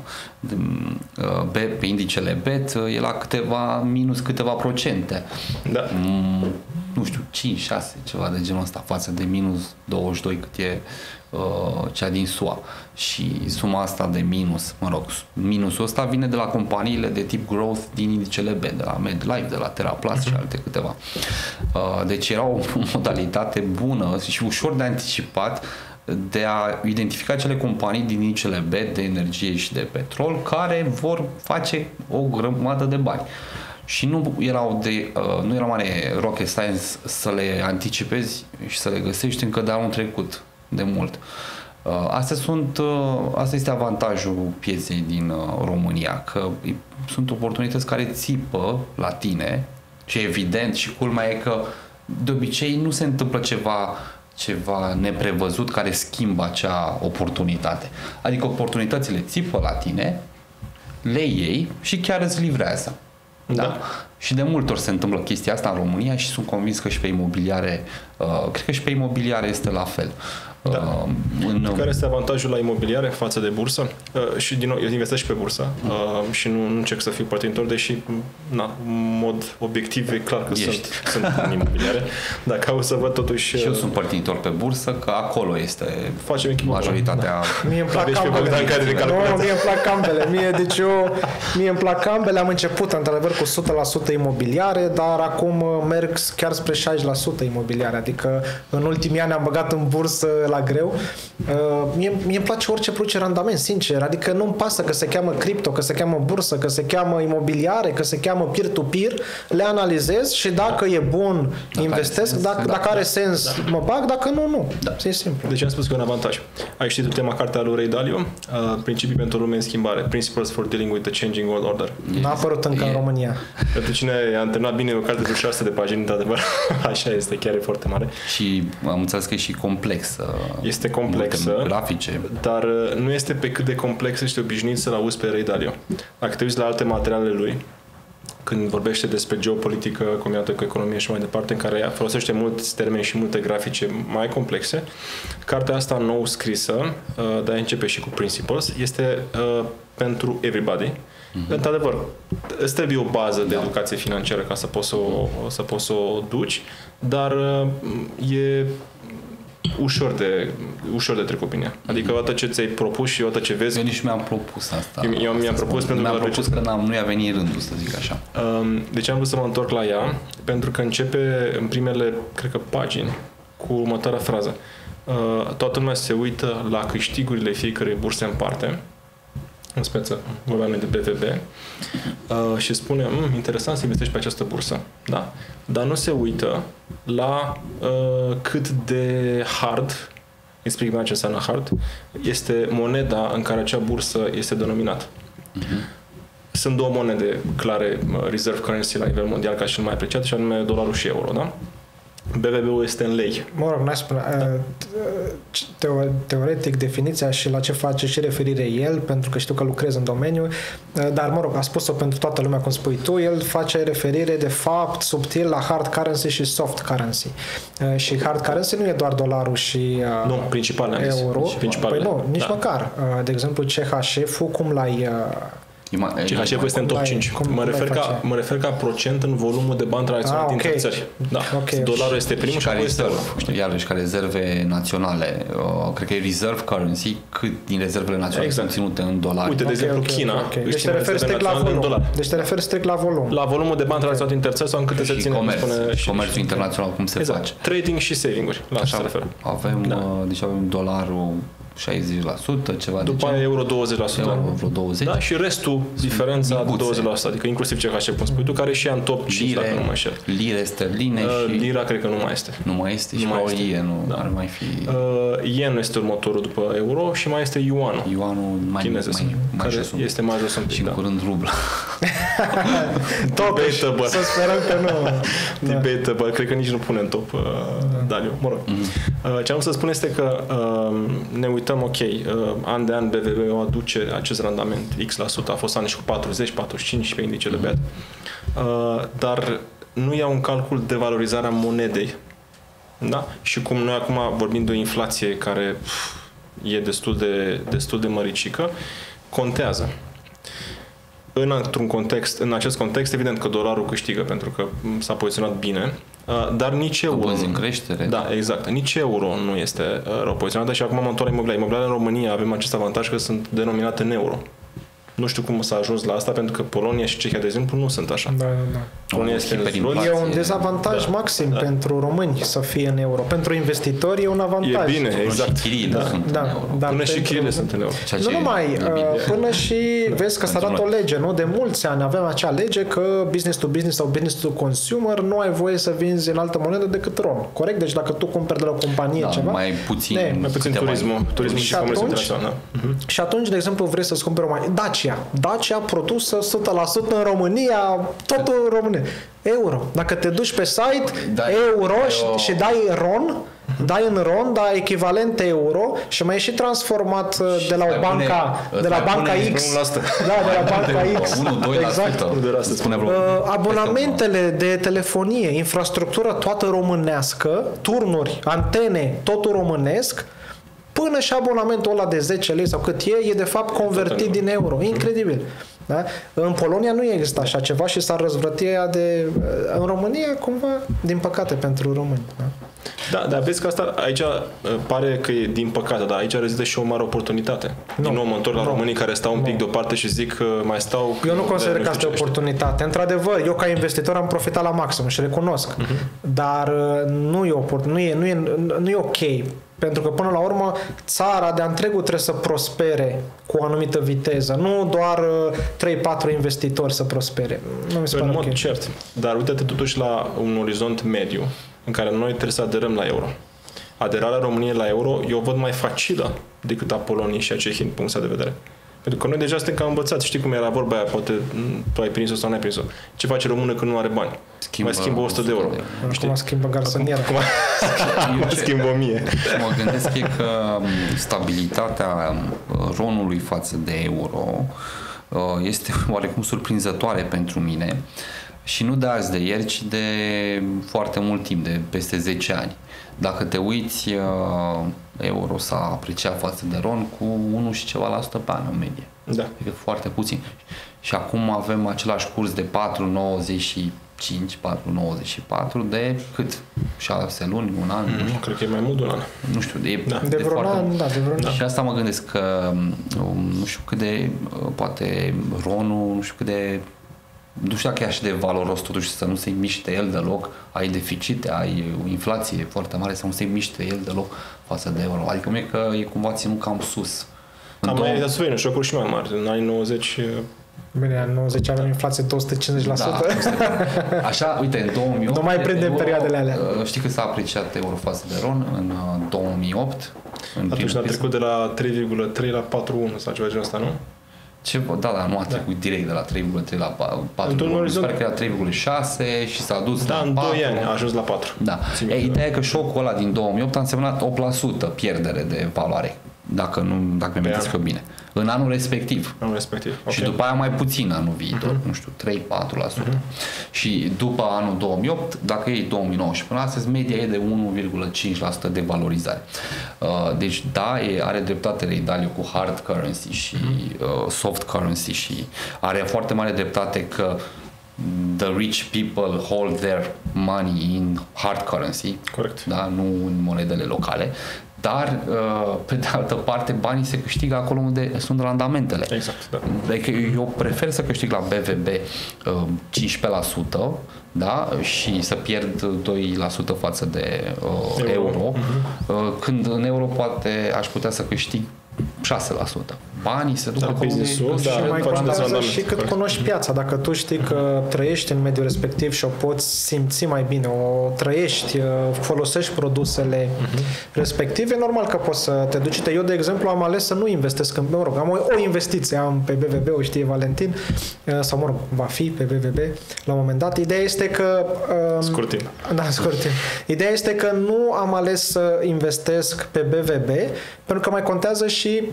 pe indicele BET, e la minus câteva procente. Da. Nu știu, 5, 6, ceva de genul ăsta, față de minus 22 cât e cea din SUA. Și suma asta de minusul ăsta vine de la companiile de tip growth din indicele B, de la MedLife, de la TerraPlus și alte câteva. Deci era o modalitate bună și ușor de anticipat de a identifica cele companii din indicele B de energie și de petrol care vor face o grămadă de bani. Și nu era mare rocket science să le anticipezi și să le găsești încă de anul trecut, de mult. Asta este avantajul pieței din România, că sunt oportunități care țipă la tine și evident și culmea e că de obicei nu se întâmplă ceva neprevăzut care schimbă acea oportunitate. Adică oportunitățile țipă la tine, le iei și chiar îți livrează. Da? Și de multe ori se întâmplă chestia asta în România și sunt convins că și pe imobiliare, cred că și pe imobiliare este la fel. Da. Care este avantajul la imobiliare față de bursă? Și din nou, eu investesc și pe bursă și nu încerc să fiu părtinitor, deși în mod obiectiv e clar că sunt în imobiliare. Dacă o să văd totuși... Și eu sunt părtinitor pe bursă, că acolo este majoritatea... Mie îmi plac ambele. Mie îmi plac ambele. Mie îmi plac ambele. Am început într-adevăr cu 100% imobiliare, dar acum merg chiar spre 60% imobiliare. Adică în ultimii ani am băgat în bursă la greu. Mie îmi place orice produce randament, sincer. Adică nu-mi pasă că se cheamă cripto, că se cheamă bursă, că se cheamă imobiliare, că se cheamă peer-to-peer. Le analizez și dacă e bun, investesc. Dacă are sens, mă bag. Dacă nu, nu. E simplu. Deci am spus că e un avantaj. Ai citit ultima carte a lui Ray Dalio? Principii pentru lume în schimbare. Principles for dealing with the changing world order. N-a apărut încă în România. Pentru cine a antrenat bine, o carte de 600 de pagini, într-adevăr. Așa este, chiar e foarte mare. Și am înțeles că e și complexă. Este complexă, grafice. Dar nu este pe cât de complexă și obișnuit să-l auzi pe Ray Dalio. Dacă te uiți la alte materiale lui, când vorbește despre geopolitică combinată cu economie și mai departe, în care folosește mulți termeni și multe grafice mai complexe, cartea asta nou scrisă, dar începe și cu Principles, este pentru everybody. Într-adevăr, îți trebuie o bază de educație financiară ca să poți să o duci, dar e ușor de trecut bine. Adică odată ce ți-ai propus și odată ce vezi... Eu nici mi-am propus asta. Eu mi-am propus pentru că nu i-a venit rândul, să zic așa. Deci am vrut să mă întorc la ea, pentru că începe în primele, cred că, pagini cu următoarea frază. Toată lumea se uită la câștigurile fiecărei burse în parte, în speță, vorbeam de BVB, și spune, interesant să investești pe această bursă. Da? Dar nu se uită la cât de hard, explic mai ce înseamnă hard, este moneda în care acea bursă este denominată. Sunt două monede clare, reserve currency la nivel mondial ca și cel mai apreciat, și anume dolarul și euro, da? BVB-ul este în lei. Mă rog, n-aș spune. Teoretic, definiția și la ce face și referire el, pentru că știu că lucrez în domeniu, dar, mă rog, a spus-o pentru toată lumea, cum spui tu, el face referire, de fapt, subtil la hard currency și soft currency. Și hard currency nu e doar dolarul și nu, principal euro. Păi nu, nici măcar. De exemplu, CHF-ul, cum l-ai... CHF este în top 5. Mă refer ca procent în volumul de bani tranzacționat între țări. Da. Dolarul este primul și apoi este iarăși ca rezerve naționale. Cred că e reserve currency, cât din rezervele naționale sunt ținute în dolari. Uite, de exemplu, China. Deci te referi strict la volum. Deci te referi strict la volum. La volumul de bani tranzacționat între țări sau în câte se ține. Și comerțul internațional, cum se face. Trading și saving-uri. La asta se referă. Deci avem dolarul 60%, ceva după aia euro 20%. Euro 20%. Da, și restul, diferența 20%, adică inclusiv CHF, cum spui tu, care și ea în top 5, dacă nu mă înșel. Lire sterline și... Lira cred că nu mai este. Nu mai este și mai yen ar mai fi... Yen este următorul după euro și mai este yuanul. Yuanul mai care este mai jos un pic. Și în curând rubla. Totuși, să sperăm că nu. Debatable, cred că nici nu pune în top Dalio. Mă rog. Ce am să spun este că ne uităm, ok, an de an BVB aduce acest randament X%, a fost ani și cu 40, 45 pe indicele BET, dar nu iau în calcul devalorizarea monedei. Da? Și cum noi acum vorbim de o inflație care e destul de măricică, contează. În acest context, evident că dolarul câștigă pentru că s-a poziționat bine, dar nici euro... în creștere. Da, exact. Nici euro nu este rău poziționată și acum mă întorc la imobiliare. Imobiliare în România avem acest avantaj că sunt denominate în euro. Nu știu cum s-a ajuns la asta, pentru că Polonia și Cehia, de exemplu, nu sunt așa. Da. Polonia este în E un dezavantaj maxim pentru români să fie în euro. Pentru investitori e un avantaj. E bine, exact. Și chiriile sunt în euro. Până și chiriile sunt în euro. Nu numai, până și vezi că s-a dat o lege, nu? De mulți ani avem acea lege că business to business sau business to consumer nu ai voie să vinzi în altă monedă decât RON. Corect? Deci dacă tu cumperi de la o companie ceva... mai puțin turismul și atunci, de exemplu, vrei să-ți cumperi o Dacia produsă 100% în România, totul în România. Euro. Dacă te duci pe site, euro și dai RON, dai în RON, dai echivalent euro și mai e și transformat de la o banca X. Da, de la banca X. 1-2%. Exact. Abonamentele de telefonie, infrastructură toată românească, turnuri, antene, totul românesc, până și abonamentul ăla de 10 lei sau cât e de fapt convertit din euro. Incredibil. Da? În Polonia nu există așa ceva și s-ar răzvrăti aia în România, cumva, din păcate, pentru români. Da, dar vezi că asta aici pare că e din păcate, dar aici rezidă și o mare oportunitate. Din nou mă întorc la românii care stau un pic deoparte și zic că mai stau... Eu nu consider că asta e oportunitate. Într-adevăr, eu ca investitor am profitat la maxim și recunosc. Dar nu e ok. Pentru că până la urmă țara de-a întregul trebuie să prospere cu o anumită viteză. Nu doar 3-4 investitori să prospere. Nu mi se pare mod cert. Dar uite-te totuși la un orizont mediu în care noi trebuie să aderăm la euro. Aderarea României la euro eu o văd mai facilă decât a Poloniei și a Cehiei din punctul de vedere. Pentru că noi deja suntem cam învățați. Știi cum era vorba aia? Poate tu ai prins-o sau nu ai prins-o. Ce face română când nu are bani? Mai schimbă 100 de euro. Acum schimbă garsoniera. Acum schimbă 1000. Mă gândesc că stabilitatea RON-ului față de euro este oarecum surprinzătoare pentru mine. Și nu de azi de ieri, ci de foarte mult timp, de peste 10 ani. Dacă te uiți, euro s-a apreciat față de RON cu 1 și ceva la sută pe an în medie. Da. Adică foarte puțin. Și acum avem același curs de 4,95, 4,94 de cât? 6 luni, un an? Nu, cred că e mai mult de un an. Nu știu, de vreun an, da, de vreun an. Și asta mă gândesc că nu știu cât de, poate RON-ul, nu știu dacă e așa de valoros totuși să nu se miște el deloc, ai deficite, ai o inflație foarte mare, să nu se miște el deloc față de euro. Adică mie că e cumva ținut cam sus. Dar să vedem, șocuri și mai mari. În anii 90... Bine, în 90 avem inflație 250%. Da, așa, uite, în 2008... Nu mai prindem perioadele alea. Știi că s-a apreciat euro față de RON în 2008? Atunci a trecut de la 3,3 la 4,1 sau ceva genul ăsta, nu? Da, nu a trecut direct de la 3,3 la 4,1. Sper că era 3,6 și s-a dus la 4. în 2 ani a ajuns la 4. Da. Ideea e că șocul ăla din 2008 a însemnat 8% pierdere de valoare, dacă mi-am eu bine. În anul respectiv. Okay. Și după aia mai puțin anul viitor, nu știu, 3-4%. Și după anul 2008, dacă e 2019 până astăzi, media e de 1,5% de valorizare. Deci da, are dreptate Ray Dalio cu hard currency și soft currency și are foarte mare dreptate că the rich people hold their money in hard currency. Corect. Da, nu în monedele locale. Dar, pe de altă parte, banii se câștigă acolo unde sunt randamentele. Exact, da. Adică eu prefer să câștig la BVB 15%, da? Și să pierd 2% față de euro, când în euro aș putea să câștig 6%. Banii se duc acolo unde... Și mai contează și cât cunoști piața. Dacă tu știi că trăiești în mediul respectiv și o poți simți mai bine, o trăiești, folosești produsele respective, e normal că poți să te duci. Eu, de exemplu, am ales să nu investesc în... am o investiție, am pe BVB, o știe Valentin, sau va fi pe BVB la un moment dat. Ideea este că... Scurt timp. Da, scurt timp. Ideea este că nu am ales să investesc pe BVB, pentru că mai contează și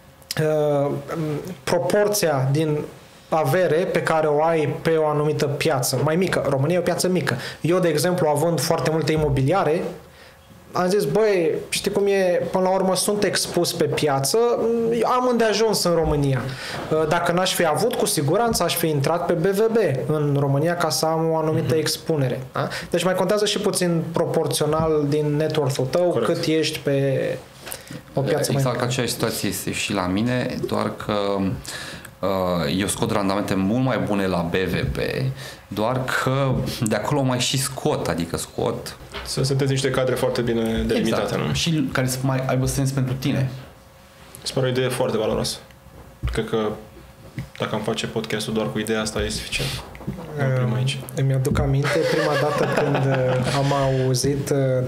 proporția din avere pe care o ai pe o anumită piață mai mică. România e o piață mică. Eu, de exemplu, având foarte multe imobiliare, am zis, băi, știi cum e, până la urmă sunt expus pe piață, am îndeajuns în România. Dacă n-aș fi avut, cu siguranță aș fi intrat pe BVB în România ca să am o anumită expunere. Da? Deci mai contează și puțin proporțional din net worth-ul tău, corect, cât ești pe o piață exact mai mică. Aceeași situație este și la mine, doar că eu scot randamente mult mai bune la BVP, doar că de acolo mai și scot, adică scot... Să setezi niște cadre foarte bine delimitate. Exact. Nu? Și care să mai aibă sens pentru tine. Se pare o idee foarte valoroasă. Cred că dacă am face podcastul doar cu ideea asta e suficient. Aici. Îmi aduc aminte prima dată când am auzit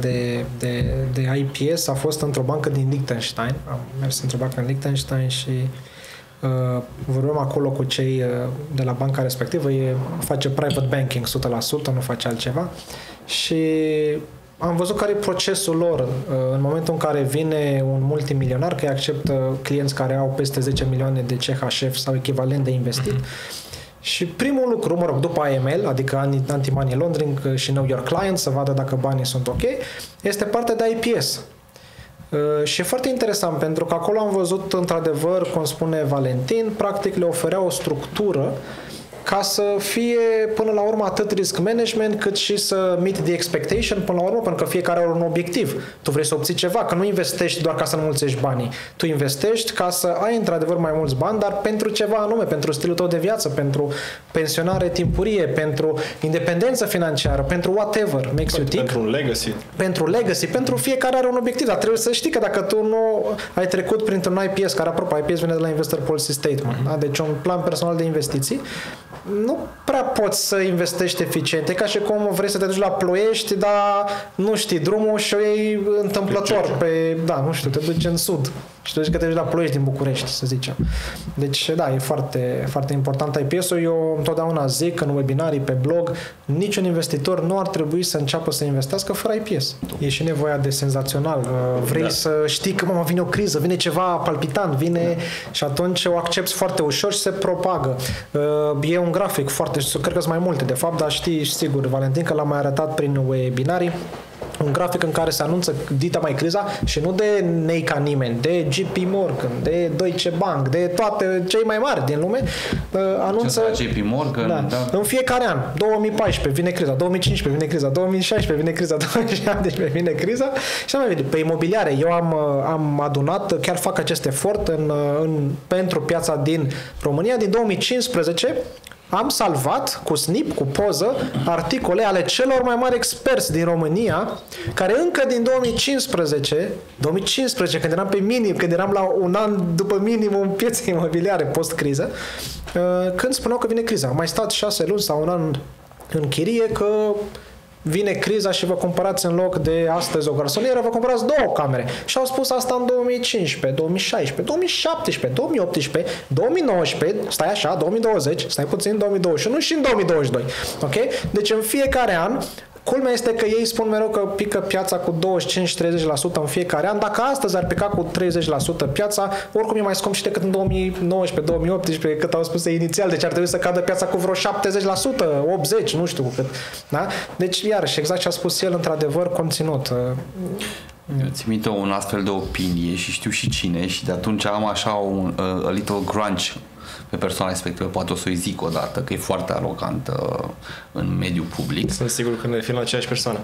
de IPS a fost într-o bancă din Liechtenstein. Am mers într-o bancă în Liechtenstein și vorbeam acolo cu cei de la banca respectivă. Face private banking 100%, nu face altceva. Și am văzut care e procesul lor în momentul în care vine un multimilionar, că îi acceptă clienți care au peste 10 milioane de CHF sau echivalent de investit. Și primul lucru, după AML, adică Anti-Money Laundering și Know Your Client, să vadă dacă banii sunt ok, este partea de IPS. Și e foarte interesant, pentru că acolo am văzut, într-adevăr, cum spune Valentin, practic le oferea o structură ca să fie, până la urmă, atât risk management, cât și să meet the expectation, până la urmă, pentru că fiecare are un obiectiv. Tu vrei să obții ceva, că nu investești doar ca să înmulțești banii. Tu investești ca să ai, într-adevăr, mai mulți bani, dar pentru ceva anume, pentru stilul tău de viață, pentru pensionare timpurie, pentru independență financiară, pentru whatever makes you tick. Pentru un legacy. Pentru legacy, pentru fiecare are un obiectiv, dar trebuie să știi că dacă tu nu ai trecut printr-un IPS, care, apropo, IPS vine de la Investor Policy Statement, da? Deci un plan personal de investiții, nu prea poți să investești eficient. E ca și cum vrei să te duci la Ploiești, dar nu știi drumul și o iei întâmplător nu știu, te duci în sud și te duci că te duci la Ploiești din București, să zicem. Deci, da, e foarte, foarte important IPS-ul. Eu întotdeauna zic în webinarii, pe blog, niciun investitor nu ar trebui să înceapă să investească fără IPS. E și nevoia de senzațional. Vrei să știi că, vine o criză, vine ceva palpitant, vine și atunci o accepți foarte ușor și se propagă. E un grafic foarte, cred că sunt mai multe de fapt, dar știi sigur, Valentin, că l-am mai arătat prin webinarii, un grafic în care se anunță dita mai criza și nu de nei ca nimeni, de JP Morgan, de Deutsche Bank, de toate cei mai mari din lume, anunță JP Morgan, da. În fiecare an, 2014 vine criza, 2015 vine criza, 2016 vine criza, 2017 vine criza și mai vede. Pe imobiliare eu am adunat, chiar fac acest efort pentru piața din România din 2015. Am salvat cu snip, cu poză, articole ale celor mai mari experți din România, care încă din 2015, când eram pe minim, când eram la un an după minimum piețe imobiliare post-criză, când spuneau că vine criza. Am mai stat 6 luni sau un an în chirie că vine criza și vă cumpărați în loc de astăzi o garsonieră, vă cumpărați 2 camere. Și au spus asta în 2015, 2016, 2017, 2018, 2019, stai așa, 2020, stai puțin, 2021 și în 2022. Ok? Deci în fiecare an, culmea este că ei spun mereu că pică piața cu 25-30% în fiecare an. Dacă astăzi ar pica cu 30% piața, oricum e mai scump și decât în 2019-2018, cât au spus inițial. Deci ar trebui să cadă piața cu vreo 70%, 80%, nu știu cu cât. Da? Deci, iarăși, exact ce a spus el, într-adevăr, conținut. Eu țin minte un astfel de opinie și știu și cine și de atunci am așa un a little grunge pe persoana respectivă, poate o să-i zic odată, că e foarte arogantă în mediul public. Sunt sigur că ne fi la aceeași persoană.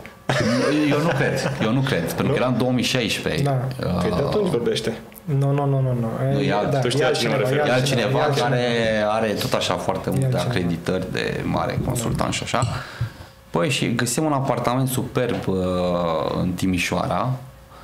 Eu nu cred, pentru că era în 2016. Da. Păi de atunci vorbește. Nu. Tu știi E altcineva care are tot așa foarte multe acreditări de mare consultant și așa. Păi și găsim un apartament superb în Timișoara.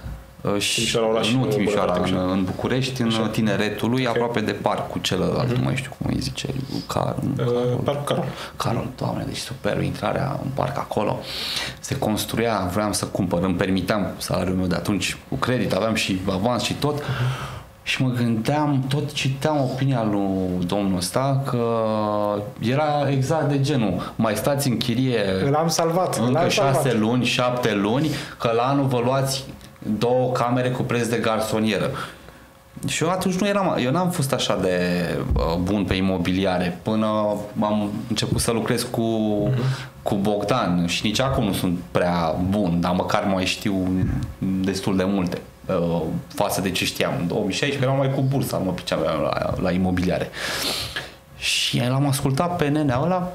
În București, în Tineretului, aproape de parcul celălalt, nu mai știu cum îi zice, Parcul Carol, Doamne, deci super, intrarea în parc acolo. Se construia, vreau să cumpăr, îmi permiteam salariul meu de atunci, cu credit, aveam și avans și tot. Și mă gândeam, tot citeam opinia lui domnul ăsta că era exact de genul, mai stați în chirie l-am salvat, încă 6 luni, 7 luni, că la anul vă luați 2 camere cu preț de garsonieră. Și eu atunci eu n-am fost așa de bun pe imobiliare până am început să lucrez cu Bogdan și nici acum nu sunt prea bun, dar măcar mai știu destul de multe față de ce știam. În 2016 eram mai cu bursa, mă priceam la imobiliare. Și l-am ascultat pe nenea ăla.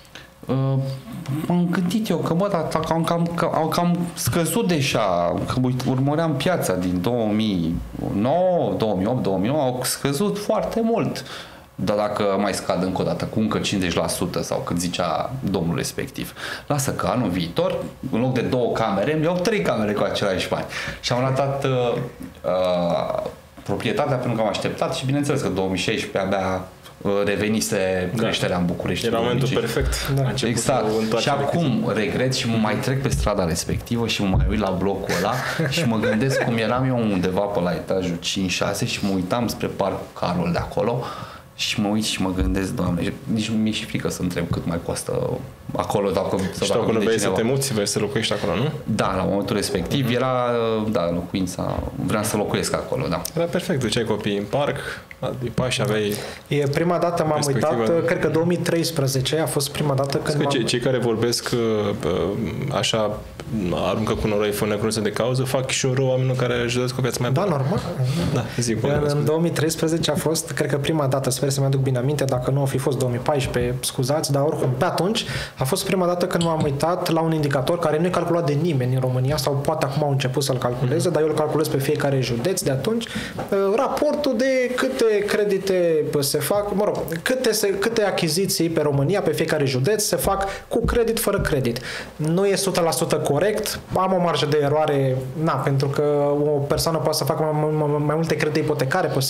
M-am gândit eu că au cam scăzut deja, că urmăream piața din 2009, 2008, 2009, au scăzut foarte mult. dar dacă mai scad încă o dată cu încă 50% sau cât zicea domnul respectiv, lasă că anul viitor, în loc de 2 camere, îmi iau 3 camere cu același bani. Și am ratat proprietatea pentru că am așteptat și bineînțeles că 2016 abia revenise creșterea în București. Era momentul perfect. Da. Exact. Și acum regret și mă mai trec pe strada respectivă și mă mai uit la blocul ăla și mă gândesc cum eram eu undeva pe la etajul 5-6 și mă uitam spre Parcul Carol de acolo și mă uit și mă gândesc, Doamne, nici mi-e și frică să întreb cât mai costă acolo. Și tu acolo vrei să te muți, vrei să locuiești acolo, nu? Da, la momentul respectiv era, locuința, vreau să locuiesc acolo, da. Era perfect, duceai copiii în parc, după și aveai... Prima dată m-am uitat, cred că 2013 a fost prima dată când cei care vorbesc așa, aruncă cu noroi fără necunoscut de cauză, fac și un rău oamenilor care își doresc o viață mai bună. Da, normal. Da, zic, în 2013 a fost, cred că prima dată, sper să mi-aduc bine aminte, dacă nu a fi fost 2014, scuzați, dar oricum, pe atunci a fost prima dată când m-am uitat la un indicator care nu e calculat de nimeni în România sau poate acum au început să-l calculeze, dar eu îl calculez pe fiecare județ de atunci, raportul de câte credite se fac, mă rog, câte achiziții pe România, pe fiecare județ se fac cu credit, fără credit. Nu e 100% corect, am o marjă de eroare, pentru că o persoană poate să facă mai multe credite ipotecare pe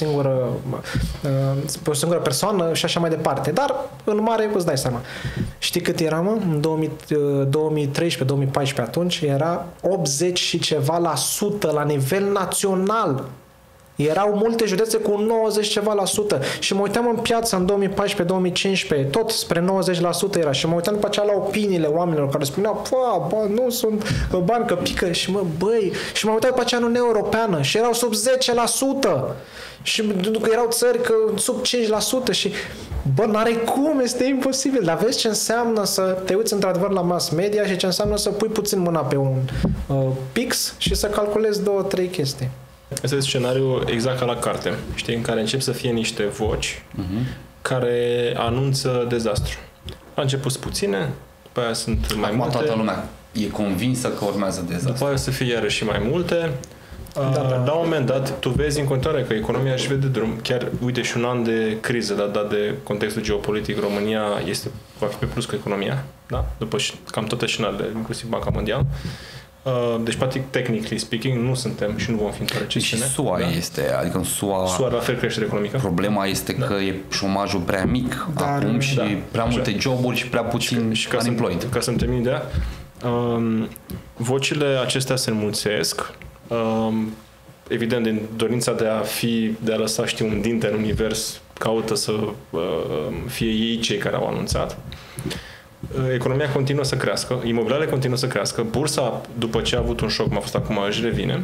o singură persoană și așa mai departe, dar în mare îți dai seama. Știi cât era, mă? În 2013-2014 atunci era 80 și ceva la sută la nivel național. Erau multe județe cu 90 ceva la sută și mă uitam în piață în 2014-2015, tot spre 90% era și mă uitam după aceea la opiniile oamenilor care spuneau, nu sunt bani că pică și și mă uitam după aceea în Uniunea Europeană și erau sub 10% și că erau țări că sub 5% și n-are cum, este imposibil, dar vezi ce înseamnă să te uiți într-adevăr la mass media și ce înseamnă să pui puțin mâna pe un pix și să calculezi 2-3 chestii. Asta este scenariul exact ca la carte, știi, în care încep să fie niște voci care anunță dezastru. La început sunt puține, după aia sunt mai multe. Toată lumea e convinsă că urmează dezastru. După aia să fie iarăși și mai multe. La un moment dat, tu vezi în continuare că economia își vede drum. Chiar, uite, și un an de criză, dat de contextul geopolitic, România va fi pe plus cu economia, da? După cam toate scenariile, inclusiv Banca Mondială. Deci, practic, technically speaking, nu suntem și nu vom fi într-o recesiune. Și SUA este, adică în SUA la fel creștere economică. Problema este că e șomajul prea mic acum și prea multe joburi și prea puțin unemployed. Ca să-mi termin ideea, vocile acestea se înmulțesc, evident, din dorința de a lăsa, un dinte în univers, caută să fie ei cei care au anunțat. Economia continuă să crească, imobiliarele continuă să crească, bursa, după ce a avut un șoc, cum a fost acum, își revine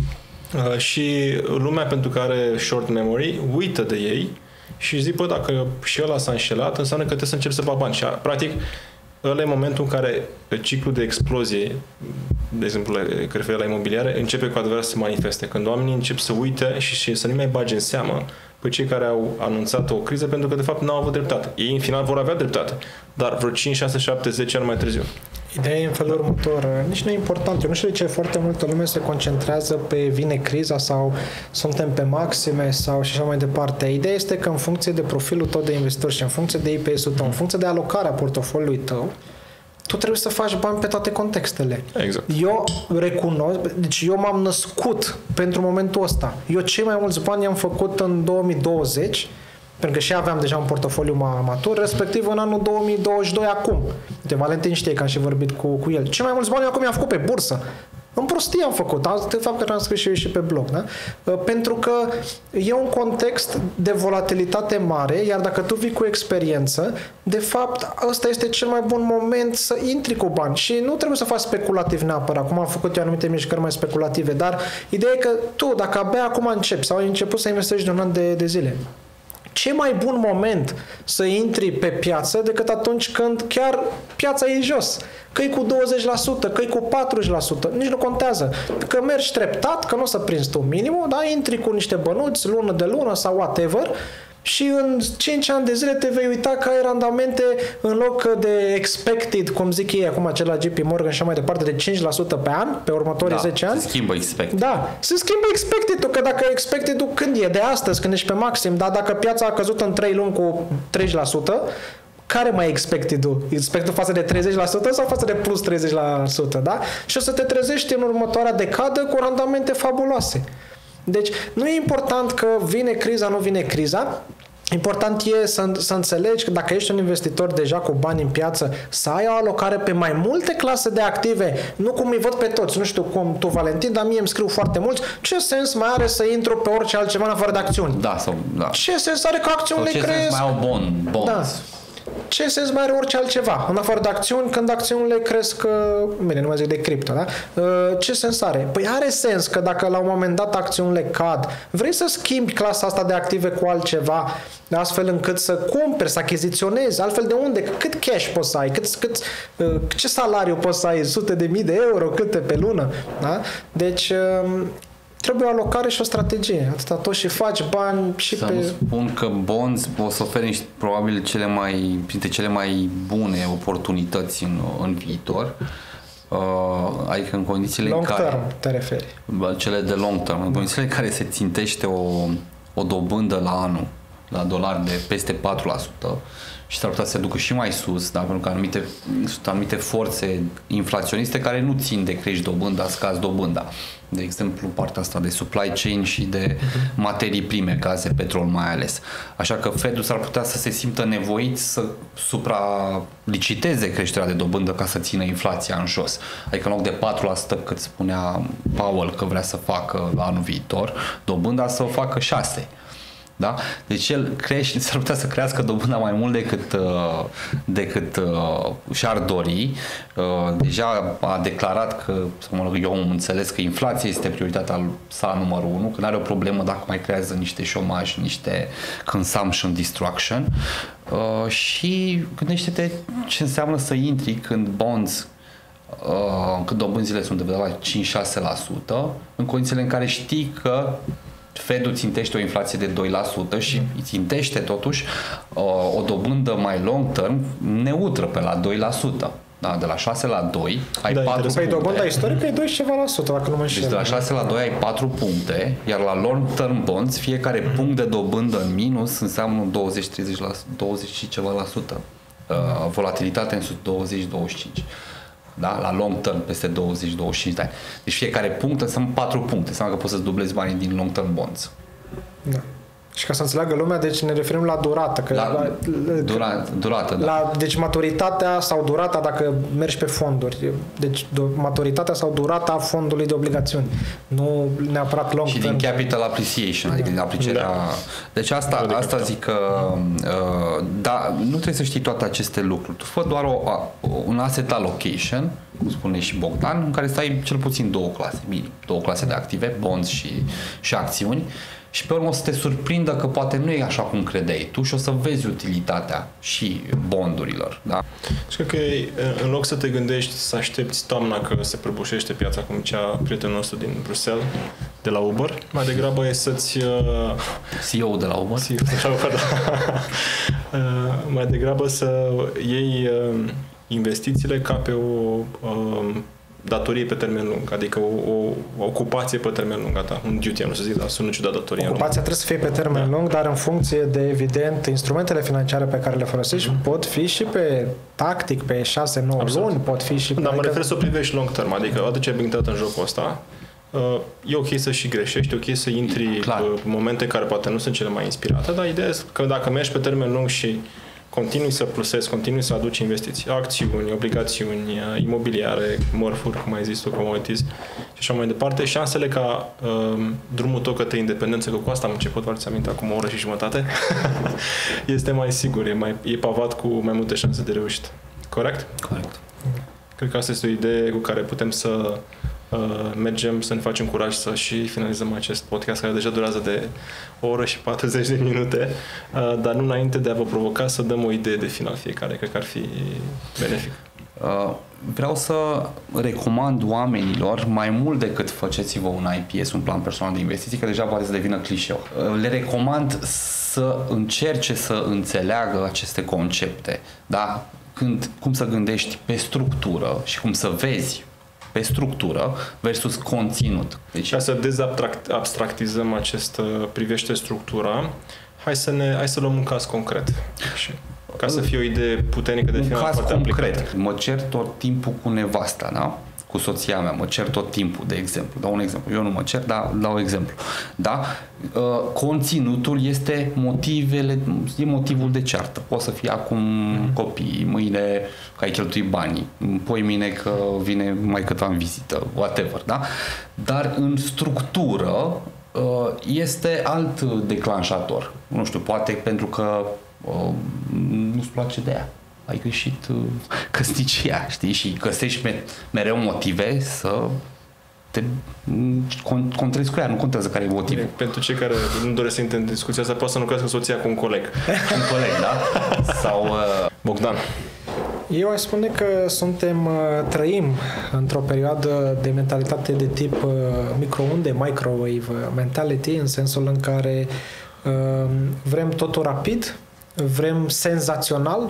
și lumea, pentru că are short memory, uită de ei și zic, dacă și ăla s-a înșelat, înseamnă că trebuie să încep să fac bani. Și, practic, ăla e momentul în care ciclul de explozie, de exemplu, că referă la imobiliare, începe cu adevărat să se manifeste. Când oamenii încep să uite și să nu mai bage în seamă pe cei care au anunțat o criză, pentru că, de fapt, n-au avut dreptate. Ei, în final, vor avea dreptate, dar vreo 5, 6, 7, 10 ani mai târziu. Ideea e în felul următor. Nici nu e important. Eu nu știu de ce foarte multă lume se concentrează pe vine criza sau suntem pe maxime sau și așa mai departe. Ideea este că în funcție de profilul tău de investitor și în funcție de IPS-ul tău, în funcție de alocarea portofoliului tău, tu trebuie să faci bani pe toate contextele. Exact. Eu recunosc, deci eu m-am născut pentru momentul ăsta. Eu cei mai mulți bani am făcut în 2020, pentru că și aveam deja un portofoliu matur, respectiv în anul 2022 acum. De Valentin știe că am și vorbit cu el. Cei mai mulți bani acum i-am făcut pe bursă. În prostie am făcut, de fapt că am scris și pe blog, da? Pentru că e un context de volatilitate mare, iar dacă tu vii cu experiență, de fapt ăsta este cel mai bun moment să intri cu bani și nu trebuie să faci speculativ neapărat, cum am făcut eu anumite mișcări mai speculative, dar ideea e că tu, dacă abia acum începi sau ai început să investești de un an de zile, ce mai bun moment să intri pe piață decât atunci când chiar piața e jos. Că-i cu 20%, că-i cu 40%, nici nu contează. Că mergi treptat, că nu o să prinzi tu minimul, dar intri cu niște bănuți lună de lună sau whatever și în 5 ani de zile te vei uita că ai randamente în loc de expected, cum zic ei acum, acela JP Morgan și mai departe, de 5% pe an, pe următorii 10 ani. Se schimbă expected. Da, se schimbă expected-ul, că dacă expected-ul când e de astăzi, când ești pe maxim, dar dacă piața a căzut în 3 luni cu 30%, care mai e expected-ul? Expected față de 30% sau față de plus 30%, da? Și o să te trezești în următoarea decadă cu randamente fabuloase. Deci, nu e important că vine criza, nu vine criza. Important e să înțelegi că dacă ești un investitor deja cu bani în piață, să ai o alocare pe mai multe clase de active, nu cum îi văd pe toți. Nu știu cum tu, Valentin, dar mie îmi scriu foarte mulți. Ce sens mai are să intru pe orice altceva în afară de acțiuni? Da, da. Ce sens are că acțiunile cresc? Ce sens mai au bonds? Da. Ce sens mai are orice altceva în afară de acțiuni când acțiunile cresc, bine, nu mai zic de cripto, da? Ce sens are? Păi are sens că dacă la un moment dat acțiunile cad, vrei să schimbi clasa asta de active cu altceva, astfel încât să cumperi, să achiziționezi, altfel de unde? Cât cash poți să ai? Ce salariu poți să ai? Sute de mii de euro? Câte pe lună? Da? Deci trebuie o alocare și o strategie. Atâta tot și faci bani și să nu spun că bonds o să ofere probabil printre cele mai bune oportunități în viitor. Adică în condițiile long în care... term te referi. Cele de long term. În condițiile în care se țintește o dobândă la anul, la dolari de peste 4% și s-ar putea să se ducă și mai sus, da? Pentru că sunt anumite forțe inflaționiste care nu țin de crești dobânda, scazi dobânda. De exemplu, partea asta de supply chain și de materii prime, gaze, petrol mai ales. Așa că Fed-ul s-ar putea să se simtă nevoit să supraliciteze creșterea de dobândă ca să țină inflația în jos. Adică în loc de 4% cât spunea Powell că vrea să facă la anul viitor, dobânda să o facă 6%. Da? Deci el s-ar putea să crească dobânda mai mult decât și-ar dori. Deja a declarat că, eu am înțeles că inflația este prioritatea sa numărul 1, că nu are o problemă dacă mai creează niște șomaj, niște consumption destruction. Și gândește-te ce înseamnă să intri când bonds, când dobânzile sunt de la 5-6%, în condițiile în care știi că Fed-ul țintește o inflație de 2% și țintește totuși o dobândă mai long term neutră pe la 2%. Da, de la 6 la 2 ai 4 puncte. Păi dobânda istorică e 2 și ceva la sută, dacă nu mă înșel. Deci de la 6 la 2 ai 4 puncte, iar la long term bonds fiecare punct de dobândă în minus înseamnă 20 și ceva la sută. Volatilitate în sus 20-25. Da? La long term peste 20-25 de ani. Deci fiecare punct înseamnă 4 puncte. Înseamnă că poți să-ți dublezi banii din long term bonds. Da. Și ca să înțeleagă lumea, deci ne referim la durată. Că durată, da. Deci maturitatea sau durata dacă mergi pe fonduri. Deci maturitatea sau durata fondului de obligațiuni. Nu neapărat long term. Și din capital appreciation, adică din aprecierea... Da. Deci asta zic că da, nu trebuie să știi toate aceste lucruri. Tu fă doar un asset allocation, cum spune și Bogdan, în care să ai cel puțin două clase de active, bonds și acțiuni. Și pe urmă o să te surprindă că poate nu e așa cum credeai tu și o să vezi utilitatea și bondurilor. Da? Și cred că în loc să te gândești să aștepți toamna că se prăbușește piața, cum cea prietenul nostru din Bruxelles, de la Uber, mai degrabă e să-ți... CEO de la Uber? Mai degrabă să iei investițiile ca pe o datorie pe termen lung, adică o ocupație pe termen lung, un duty, nu să zic, dar sună ciudat datorie. Ocupația trebuie să fie pe termen lung, dar în funcție de, evident, instrumentele financiare pe care le folosești, pot fi și pe tactic, pe 6-9 luni, pot fi și... Dar mă refer să o privești long term, adică odată ce ai intrat în jocul ăsta, e ok să și greșești, e ok să intri în momente care poate nu sunt cele mai inspirate, dar ideea este că dacă mergi pe termen lung și continui să plusezi, continui să aduci investiții, acțiuni, obligațiuni, imobiliare, mărfuri, cum ai zis tu, commodities și așa mai departe, șansele ca drumul tău către independență, că cu asta am început, vă aminte, acum o oră și jumătate, este mai sigur, e pavat cu mai multe șanse de reușită. Corect? Corect. Cred că asta este o idee cu care putem să mergem, să ne facem curaj să și finalizăm acest podcast care deja durează de o oră și 40 de minute, dar nu înainte de a vă provoca să dăm o idee de final fiecare, cred că ar fi benefic. Vreau să recomand oamenilor, mai mult decât faceți-vă un IPS, un plan personal de investiții, că deja poate să devină clișeu. Le recomand să încerce să înțeleagă aceste concepte, da? Cum să gândești pe structură și cum să vezi pe structură versus conținut. Deci, ca să dezabstractizăm acest privește structura, hai să luăm un caz concret. Ca să fie o idee puternică de final foarte concret. aplicată. Mă cer tot timpul cu nevasta, da? Cu soția mea, mă cer tot timpul, de exemplu. Dau un exemplu. Eu nu mă cer, dar dau exemplu. Da? Conținutul este motivul de ceartă. Poate să fie acum copii, mâine că ai cheltuit banii, poi mine că vine maică-ta în vizită, whatever, da? Dar în structură este alt declanșator. Nu știu, poate pentru că nu-ți place de ea. Ai greșit căsnicia, știi? Și găsești mereu motive să te contrezi cu ea, nu contează care e motivul. Pentru cei care nu doresc să intre în discuția asta, poate să lucrească soția cu un coleg. Un coleg, da? Sau... Bogdan. Eu aș spune că trăim într-o perioadă de mentalitate de tip microunde, microwave mentality, în sensul în care vrem totul rapid, vrem senzațional,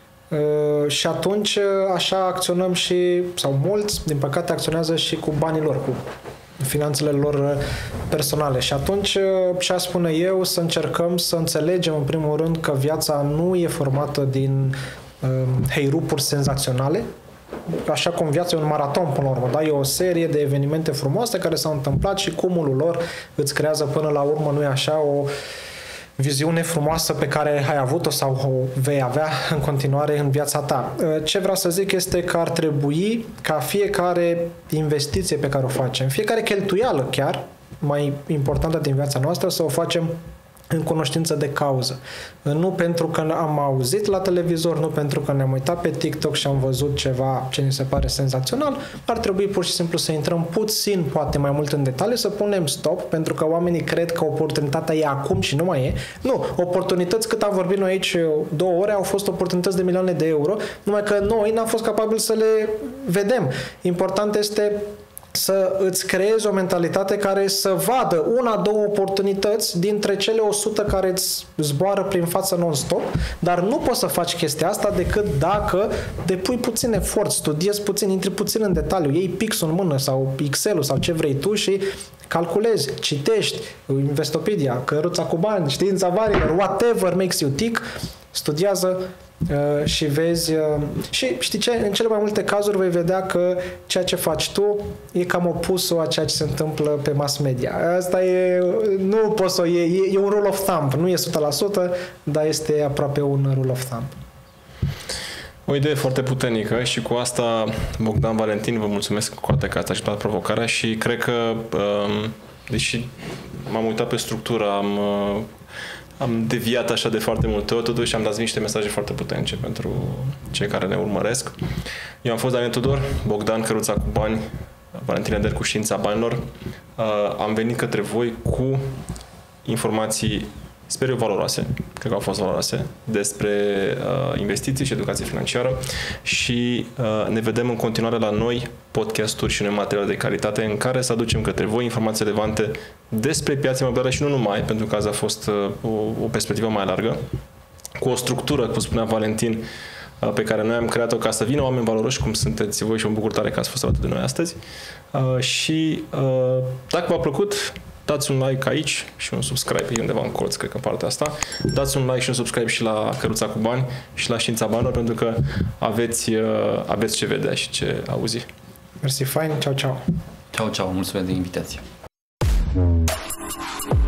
și atunci așa acționăm sau mulți, din păcate, acționează și cu banii lor, cu finanțele lor personale. Și atunci, ce aș spune eu, să încercăm să înțelegem, în primul rând, că viața nu e formată din heirupuri senzaționale, așa cum viața e un maraton până la urmă, da? E o serie de evenimente frumoase care s-au întâmplat și cumulul lor îți creează până la urmă, nu e așa, o viziune frumoasă pe care ai avut-o sau o vei avea în continuare în viața ta. Ce vreau să zic este că ar trebui ca fiecare investiție pe care o facem, fiecare cheltuială chiar, mai importantă din viața noastră, să o facem în cunoștință de cauză. Nu pentru că am auzit la televizor, nu pentru că ne-am uitat pe TikTok și am văzut ceva ce ni se pare senzațional, ar trebui pur și simplu să intrăm puțin, poate mai mult în detaliu, să punem stop, pentru că oamenii cred că oportunitatea e acum și nu mai e. Nu, oportunități, cât am vorbit noi aici 2 ore, au fost oportunități de milioane de euro, numai că noi n-am fost capabili să le vedem. Important este să îți creezi o mentalitate care să vadă 1-2 oportunități dintre cele 100 care îți zboară prin față non-stop, dar nu poți să faci chestia asta decât dacă depui puțin efort, studiezi puțin, intri puțin în detaliu, iei pixul în mână sau Excel-ul sau ce vrei tu și calculezi, citești, Investopedia, căruța cu bani, știința banilor, whatever makes you tick, studiază și vezi și știi ce? În cele mai multe cazuri vei vedea că ceea ce faci tu e cam opusul a ceea ce se întâmplă pe mass media. Asta e, nu poți să e un rule of thumb, nu e 100%, dar este aproape un rule of thumb. O idee foarte puternică și cu asta, Bogdan, Valentin, vă mulțumesc cu toate că ați acceptat provocarea și cred că, deși m-am uitat pe structură, am deviat așa de foarte multe ori, totuși am dat niște mesaje foarte puternice pentru cei care ne urmăresc. Eu am fost Daniel Tudor, Bogdan, căruța cu bani, Valentin Eder cu știința banilor. Am venit către voi cu informații, sper eu, valoroase, cred că au fost valoroase, despre investiții și educație financiară și ne vedem în continuare la noi podcasturi și noi materiale de calitate în care să aducem către voi informații relevante despre piața imobiliară și nu numai, pentru că azi a fost o perspectivă mai largă, cu o structură, cum spunea Valentin, pe care noi am creat-o ca să vină oameni valoroși, cum sunteți voi și mă bucur tare că ați fost alături de noi astăzi. Și dacă v-a plăcut, dați un like aici și un subscribe, e undeva în colț, cred că partea asta. Dați un like și un subscribe și la Căruța cu Bani și la Știința Banilor, pentru că aveți ce vedea și ce auzi. Mersi, fain, ceau, ceau. Ceau, ceau, mulțumesc de invitație.